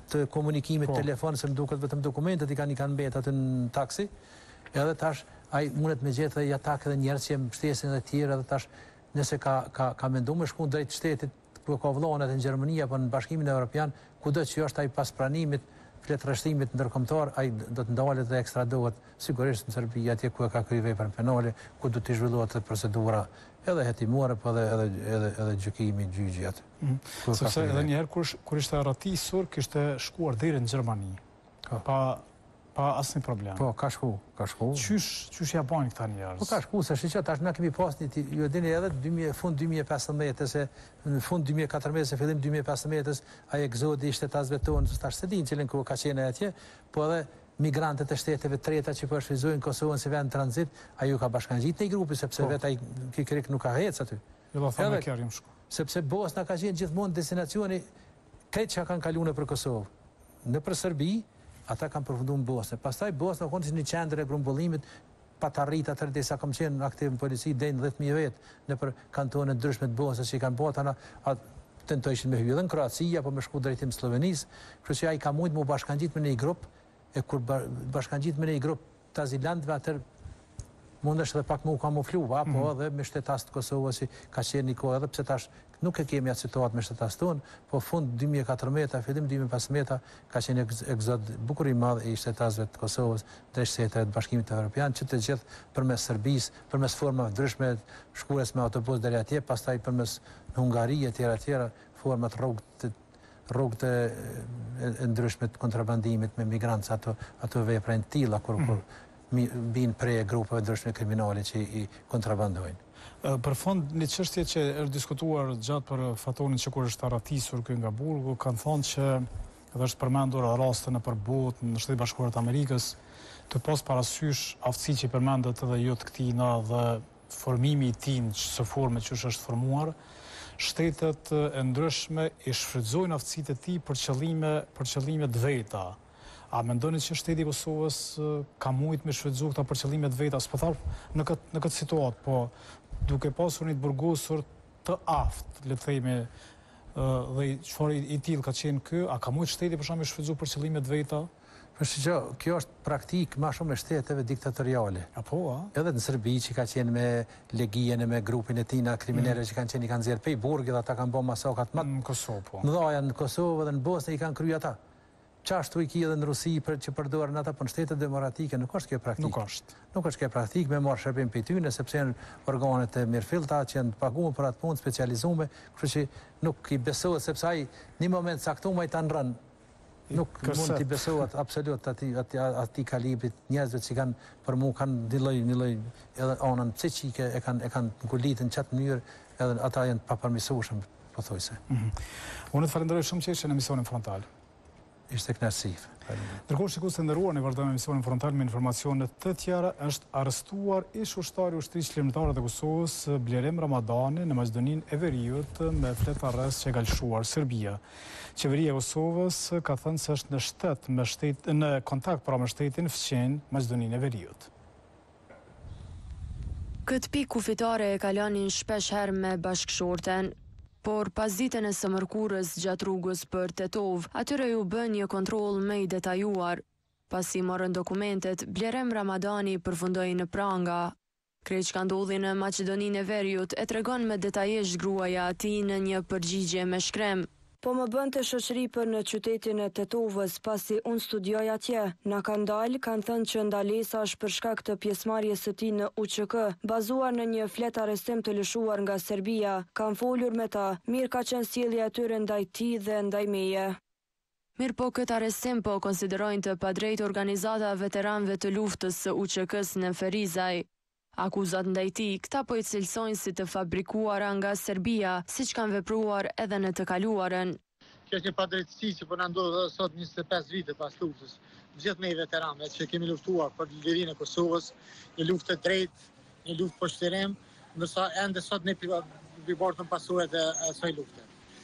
S16: të komunikimit
S1: Po.
S16: telefon, se më duket vetëm dokumentet i kanë i kanë mbet aty në taksi. Edhe tash ai mundet me gjetë dhe atak edhe njerëz që mbështesin dhe të tjerë, edhe tash nëse ka ka ka menduar me shku drejt shtetit ku ka vëllonet në Gjermani apo në Bashkimin Evropian, kudo që është ai pas pranimit, flet rreshtimit ndërkombëtar, ai do të ndalet dhe ekstradohet sigurisht në Serbi, atje ku e ka kryer veprën penale, ku do të zhvillohet procedura edhe hetimuare, po edhe edhe edhe edhe gjykimi gjyqi atë.
S1: Sepse edhe një herë kur kur ishte arratisur, kishte shkuar deri në Gjermani. Pa pa asnjë problem.
S16: Po, ka shku, ka shku.
S1: Qysh qysh ja bajnë këta njerëz?
S16: Po ka shku, se shiqo, tash na kemi pas një, ju dini edhe fund dy mijë e pesëmbëdhjetë, se në fund dy mijë e katërmbëdhjetë, se fillim dy mijë e pesëmbëdhjetë, ai egzodi i shtetasëve tonë, tash se din cilën ku ka qenë atje, po edhe migrantët e shteteve treta që po shfrytëzojnë Kosovën si vend tranzit, ai ju ka bashkangjitur në grupi sepse vetë ai kikrik nuk ka hec aty.
S1: Jo do thonë kërrim shku.
S16: Sepse Bosna ka qenë gjithmonë destinacioni këtë që kanë kaluar për Kosovë. Në për Serbi, ata kanë përfunduar në Bosnë. Pastaj Bosna konë një qendër e grumbullimit pa të arritur atë derisa kam qenë aktiv në polici deri në dhjetë mijë vetë në për kantone të ndryshme të Bosnës që kanë bota ana tentojshin me hyrë në Kroaci apo me shku drejtim Slovenisë, kështu që ai ka mujt më bashkangjit me një grup e kur bashkangjit me një grup të azilantëve atër mundesh edhe pak më u kamuflu, apo edhe me shtetas të Kosovës si ka qenë një kohë edhe pse tash nuk e kemi atë situatë me shtetas tonë, po fund dy mijë e katërmbëdhjetë, fillim dy mijë e pesëmbëdhjetë ka qenë egzod bukur i madh i shtetasëve të Kosovës drejt shteteve të Bashkimit Evropian, që të gjithë përmes Serbisë, përmes formave ndryshme, shkues me autobus deri atje, pastaj përmes Hungari e tjera tjera, format rrugë rrugët e ndryshme të kontrabandimit me migrantë, ato ato vepra të tilla kur kur bin prej grupeve ndryshme kriminale që i kontrabandojnë.
S1: Për fond, një çështje që është diskutuar gjatë për Fatonin që kur është arratisur këtu nga burgu, kanë thonë që edhe është përmendur raste në përbot në Shtetet Bashkuara të Amerikës, të pas parasysh aftësi që përmendet edhe jo të këtina dhe formimi i tij në çdo formë që është formuar, shtetet e ndryshme i shfrytëzojnë aftësitë e tij për qëllime për qëllime të veta. A mendoni që shteti i Kosovës ka mujt me shfrytëzu këta për qëllime të veta, s'po thar në këtë në këtë situatë, po duke pasur një burgosur të aftë, le të themi, dhe çfarë i tillë ka qenë ky, a ka mujt shteti për shkak të shfrytëzu për qëllime të veta?
S16: Për shqo, kjo është praktik ma shumë e shteteve diktatoriale.
S1: Apo, a?
S16: Edhe në Serbi që ka qenë me legijen e me grupin e tina kriminere që kanë qenë i kanë zjerë pej burgi dhe ata kanë bo masakat matë.
S1: Në Kosovë, po.
S16: Në dhaja në Kosovë dhe në Bosnë i kanë kryu ata. Qashtu i ki edhe në Rusi për që përdojrë në ata, për në shtetet demokratike, nuk është kjo praktik.
S1: Nuk është.
S16: Nuk është kjo praktik me marrë shërbim për tyne, sepse janë organet e mirëfillta që janë paguar për atë punë specializume, kështu që nuk i besohet sepse ai një moment saktum ai ta nrën. Nuk mund t'i besohet absolut ati kalibrit njerëzve që kanë për mu kanë një lloj një lloj edhe anën psiqike e kanë e kanë ngulitë në çat mënyrë edhe ata janë papërmirësueshëm pothuajse.
S1: Unë të falenderoj shumë që ishe në emisionin frontal.
S16: Ishte kënaqësi.
S1: Ndërkohë shikues të nderuar, ne vazhdojmë emisionin frontal me informacione të tjera. Është arrestuar ish ushtari i ushtrisë qendrore të Kosovës Blerem Ramadani në Maqedoninë e Veriut me flet arrest që ka lëshuar Serbia. Qeveria e Kosovës ka thënë se është në shtet me shtet në kontakt pra me shtetin fqen Maqedoninë e Veriut.
S3: Këtë pikë kufitare e kalonin shpesh herë me bashkëshorten, por pas ditën e së mërkurës gjatë rrugës për Tetov, atyre ju bën një kontroll më i detajuar. Pasi morën dokumentet, Blerem Ramadani përfundoi në pranga. Krejt që ka ndodhi në Maqedoninë e Veriut e tregon me detajisht gruaja e tij në një përgjigje me shkrem. Po më bënte shoqëri për në qytetin e Tetovës pasi unë studioj atje. Na kanë dalë, kanë thënë që ndalesa është për shkak të pjesëmarrjes së tij në U Q K, bazuar në një flet arrestim të lëshuar nga Serbia. Kanë folur me ta, mirë ka qenë sjellja e tyre ndaj tij dhe ndaj meje. Mirë po këtë arrestim po konsiderojnë të padrejtë organizata veteranëve të luftës së U Q K-s në Ferizaj. Akuzat ndaj tij këta po i cilësojnë si të fabrikuara nga Serbia, siç kanë vepruar edhe në të kaluarën.
S17: Kjo është një padrejtësi që po na ndodh sot njëzet e pesë vite pas luftës. Gjithë ne veteranëve që kemi luftuar për lirinë e Kosovës, një luftë e drejtë, një luftë për shtrim, ndërsa ende sot ne riportojmë pasojat e asaj lufte.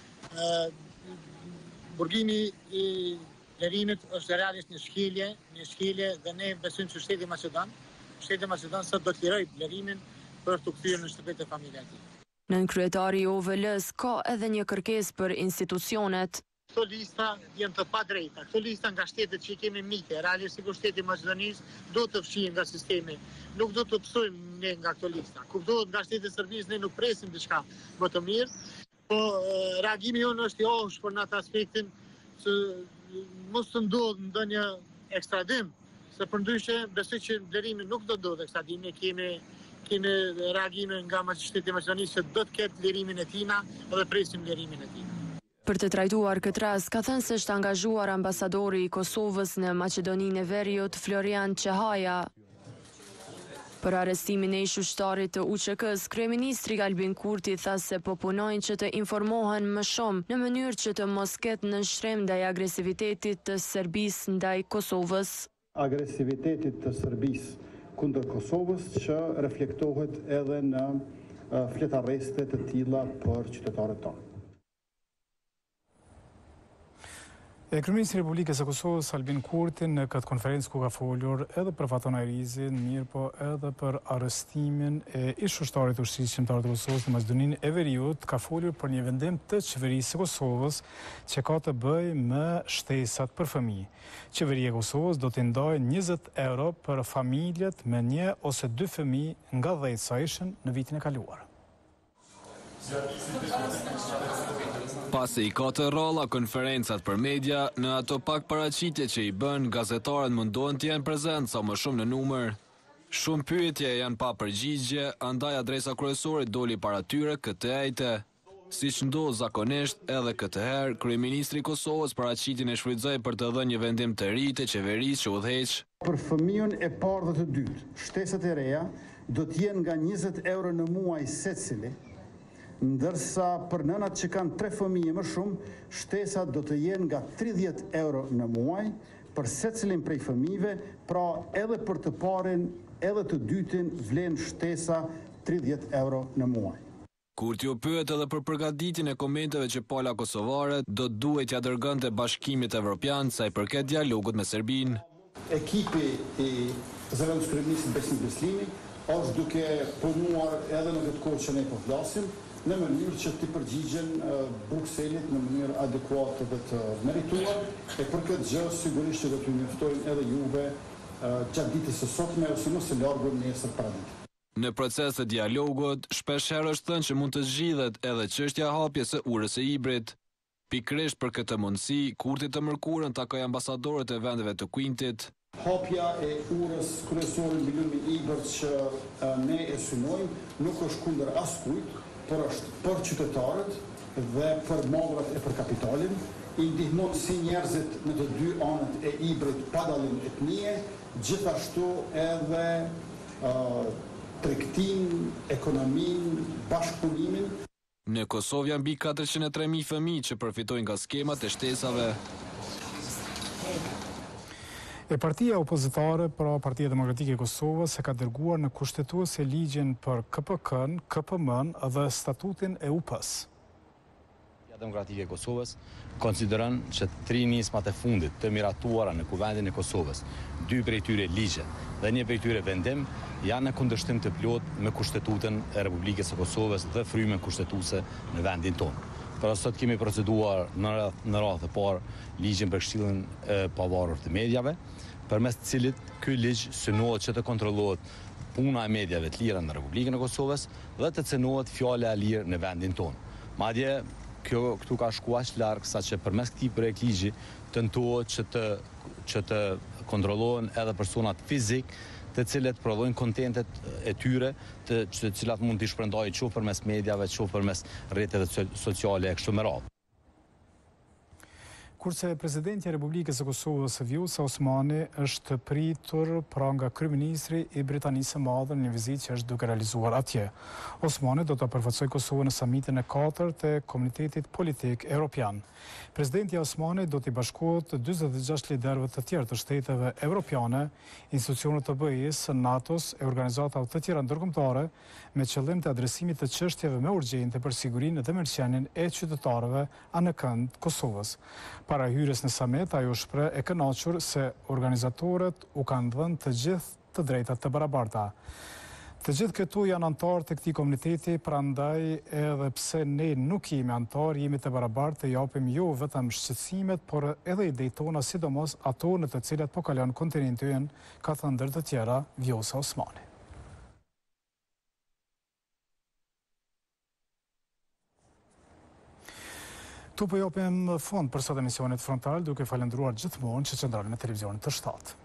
S17: Burgimi i lirimit është realisht një shkelje, një shkelje dhe ne besojmë që shteti Maqedon Shteti Maqedon sot do të lirojë blerimin për të kthyer në shtëpitë e familjes së tij.
S3: Nën kryetari i O V L-s ka edhe një kërkesë për institucionet.
S17: Këto lista janë të padrejta. Këto lista nga shtetet që i kemi mite, realisht sikur shteti i Maqedonisë, do të fshihen nga sistemi. Nuk do të pësojmë ne nga këto lista. Kuptohet nga shteti i Serbisë ne nuk presim diçka më të mirë, po reagimi jonë është i osh për në atë aspektin që mos të ndodhë ndonjë ekstradim, se përndryshe besoj që vlerimi nuk do ndodhë ekstradim, ne kemi kemi reagime nga shteti i Maqedonisë që do të ketë lirimin e tina edhe presim lirimin e tina.
S3: Për të trajtuar këtë rast, ka thënë se është angazhuar ambasadori i Kosovës në Maqedoninë e Veriut, Florian Çehaja. Për arrestimin e ish ushtarit të U Q K-s, kryeministri Albin Kurti tha se po punojnë që të informohen më shumë në mënyrë që të mos ketë nënshtrem ndaj agresivitetit të Serbisë ndaj Kosovës.
S7: Agresivitetit të Serbisë kundër Kosovës që reflektohet edhe në fletarreste të tilla për qytetarët tonë.
S1: E kryeministri i Republikës së Kosovës Albin Kurti në këtë konferencë ku ka folur edhe për Faton Ajrizin, mirë po edhe për arrestimin e ish ushtarit të ushtrisë shqiptare të Kosovës në Maqedoninë e Veriut, ka folur për një vendim të qeverisë së Kosovës që ka të bëjë me shtesat për fëmijë. Qeveria e Kosovës do të ndajë njëzet euro për familjet me një ose dy fëmijë nga dhjetë sa ishin në vitin e kaluar.
S5: Pasi i ka të rrolla konferencat për media, në ato pak paraqitje që i bën, gazetarët mundohen të jenë prezent sa më shumë në numër. Shumë pyetje janë pa përgjigje, andaj adresa kryesore doli para tyre këtë ejte. Siç ndodh zakonisht, edhe këtë herë, kryeministri i Kosovës paraqitjen e shfrytëzoi për të dhënë një vendim të ri të qeverisë që udhëheq.
S7: Për fëmijën e parë dhe të dytë, shtesat e reja do të jenë nga njëzet euro në muaj secili, ndërsa për nënat që kanë tre fëmijë më shumë, shtesat do të jenë nga tridhjetë euro në muaj për secilin prej fëmijëve, pra edhe për të parin, edhe të dytin vlen shtesa tridhjetë euro në muaj.
S5: Kurti u pyet edhe për përgatitjen e komenteve që pala kosovare do duhet ja dërgonte Bashkimit Evropian sa i përket dialogut me Serbinë.
S7: Ekipi i zëvendës kryeministit Besim Beslimi është duke punuar edhe në këtë kohë që ne po flasim, në mënyrë që të përgjigjen Brukselit në mënyrë adekuate dhe të merituar, e për këtë gjë sigurisht që do të njoftojnë edhe juve gjatë ditës së sotme ose më së largu nesër paradite.
S5: Në proces të dialogut, shpesh herë është thënë që mund të zgjidhet edhe çështja e hapjes së urës së Ibrit. Pikërisht për këtë mundësi, Kurti të mërkurën takoi ambasadorët e vendeve të Kuintit.
S7: Hapja e urës kryesore mbi lumin Ibër që ne e synojmë nuk është kundër askujt, por është për qytetarët dhe për modrat e për kapitalin, i ndihmon si njerëzit në të dy anët e Ibrit pa dallim etnie, gjithashtu edhe uh, tregtin, ekonomin, bashkëpunimin.
S5: Në Kosovë janë mbi katërqind e tre mijë fëmijë që përfitojnë nga skemat e shtesave.
S1: E partia opozitare, pra Partia Demokratike e Kosovës, e ka dërguar në kushtetuese ligjin për K P K-n, K P M-n dhe statutin e U P-s.
S18: Partia Demokratike e Kosovës konsideron që tri nismat e fundit të miratuara në Kuvendin e Kosovës, dy prej tyre ligje dhe një prej tyre vendim, janë në kundërshtim të plot me Kushtetutën e Republikës së Kosovës dhe frymën kushtetuese në vendin tonë. Pra sot kemi proceduar në radhë të parë ligjin për Këshillin e Pavarur të Mediave, përmes të cilit ky ligj synohet që të kontrollohet puna e mediave të lira në Republikën e Kosovës dhe të cënohet fjala e lirë në vendin tonë. Madje kjo këtu ka shkuar aq larg saqë përmes këtij projekt ligji tentohet që të që të kontrollohen edhe personat fizik të cilët prodhojnë kontentet e tyre, të, të cilat mund t'i shpërndajë qoftë përmes mediave, qoftë përmes rrjeteve sociale e kështu me radhë.
S1: Kurse presidenti i Republikës së Kosovës Vjosa Osmani është pritur pra nga kryeministri i Britanisë së Madhe në një vizitë që është duke realizuar atje. Osmani do të përfaqësojë Kosovën në samitin e katërt të Komunitetit Politik Evropian. Presidenti Osmani do t'i bashkohet dyzet e gjashtë liderëve të tjerë të shteteve evropiane, institucionet të B I-s, NATO-s e organizatave të tjera ndërkombëtare me qëllim të adresimit të çështjeve më urgjente për sigurinë dhe mirëqenien e qytetarëve anë kënd Kosovës. Para hyrjes në summit, ajo shpreh e kënaqur se organizatorët u kanë dhënë të gjithë të drejtat të barabarta. Të gjithë këtu janë antarë të këtij komuniteti, prandaj edhe pse ne nuk jemi antarë, jemi të barabartë të japim jo vetëm shqetësimet, por edhe idejtë tona, sidomos ato në të cilat po kalon kontinenti ynë, ka thënë ndër të tjera Vjosa Osmani. Tu po japim fond për sot emisionit frontal, duke falendruar gjithmonë që qëndroni me televizionin të shtatë.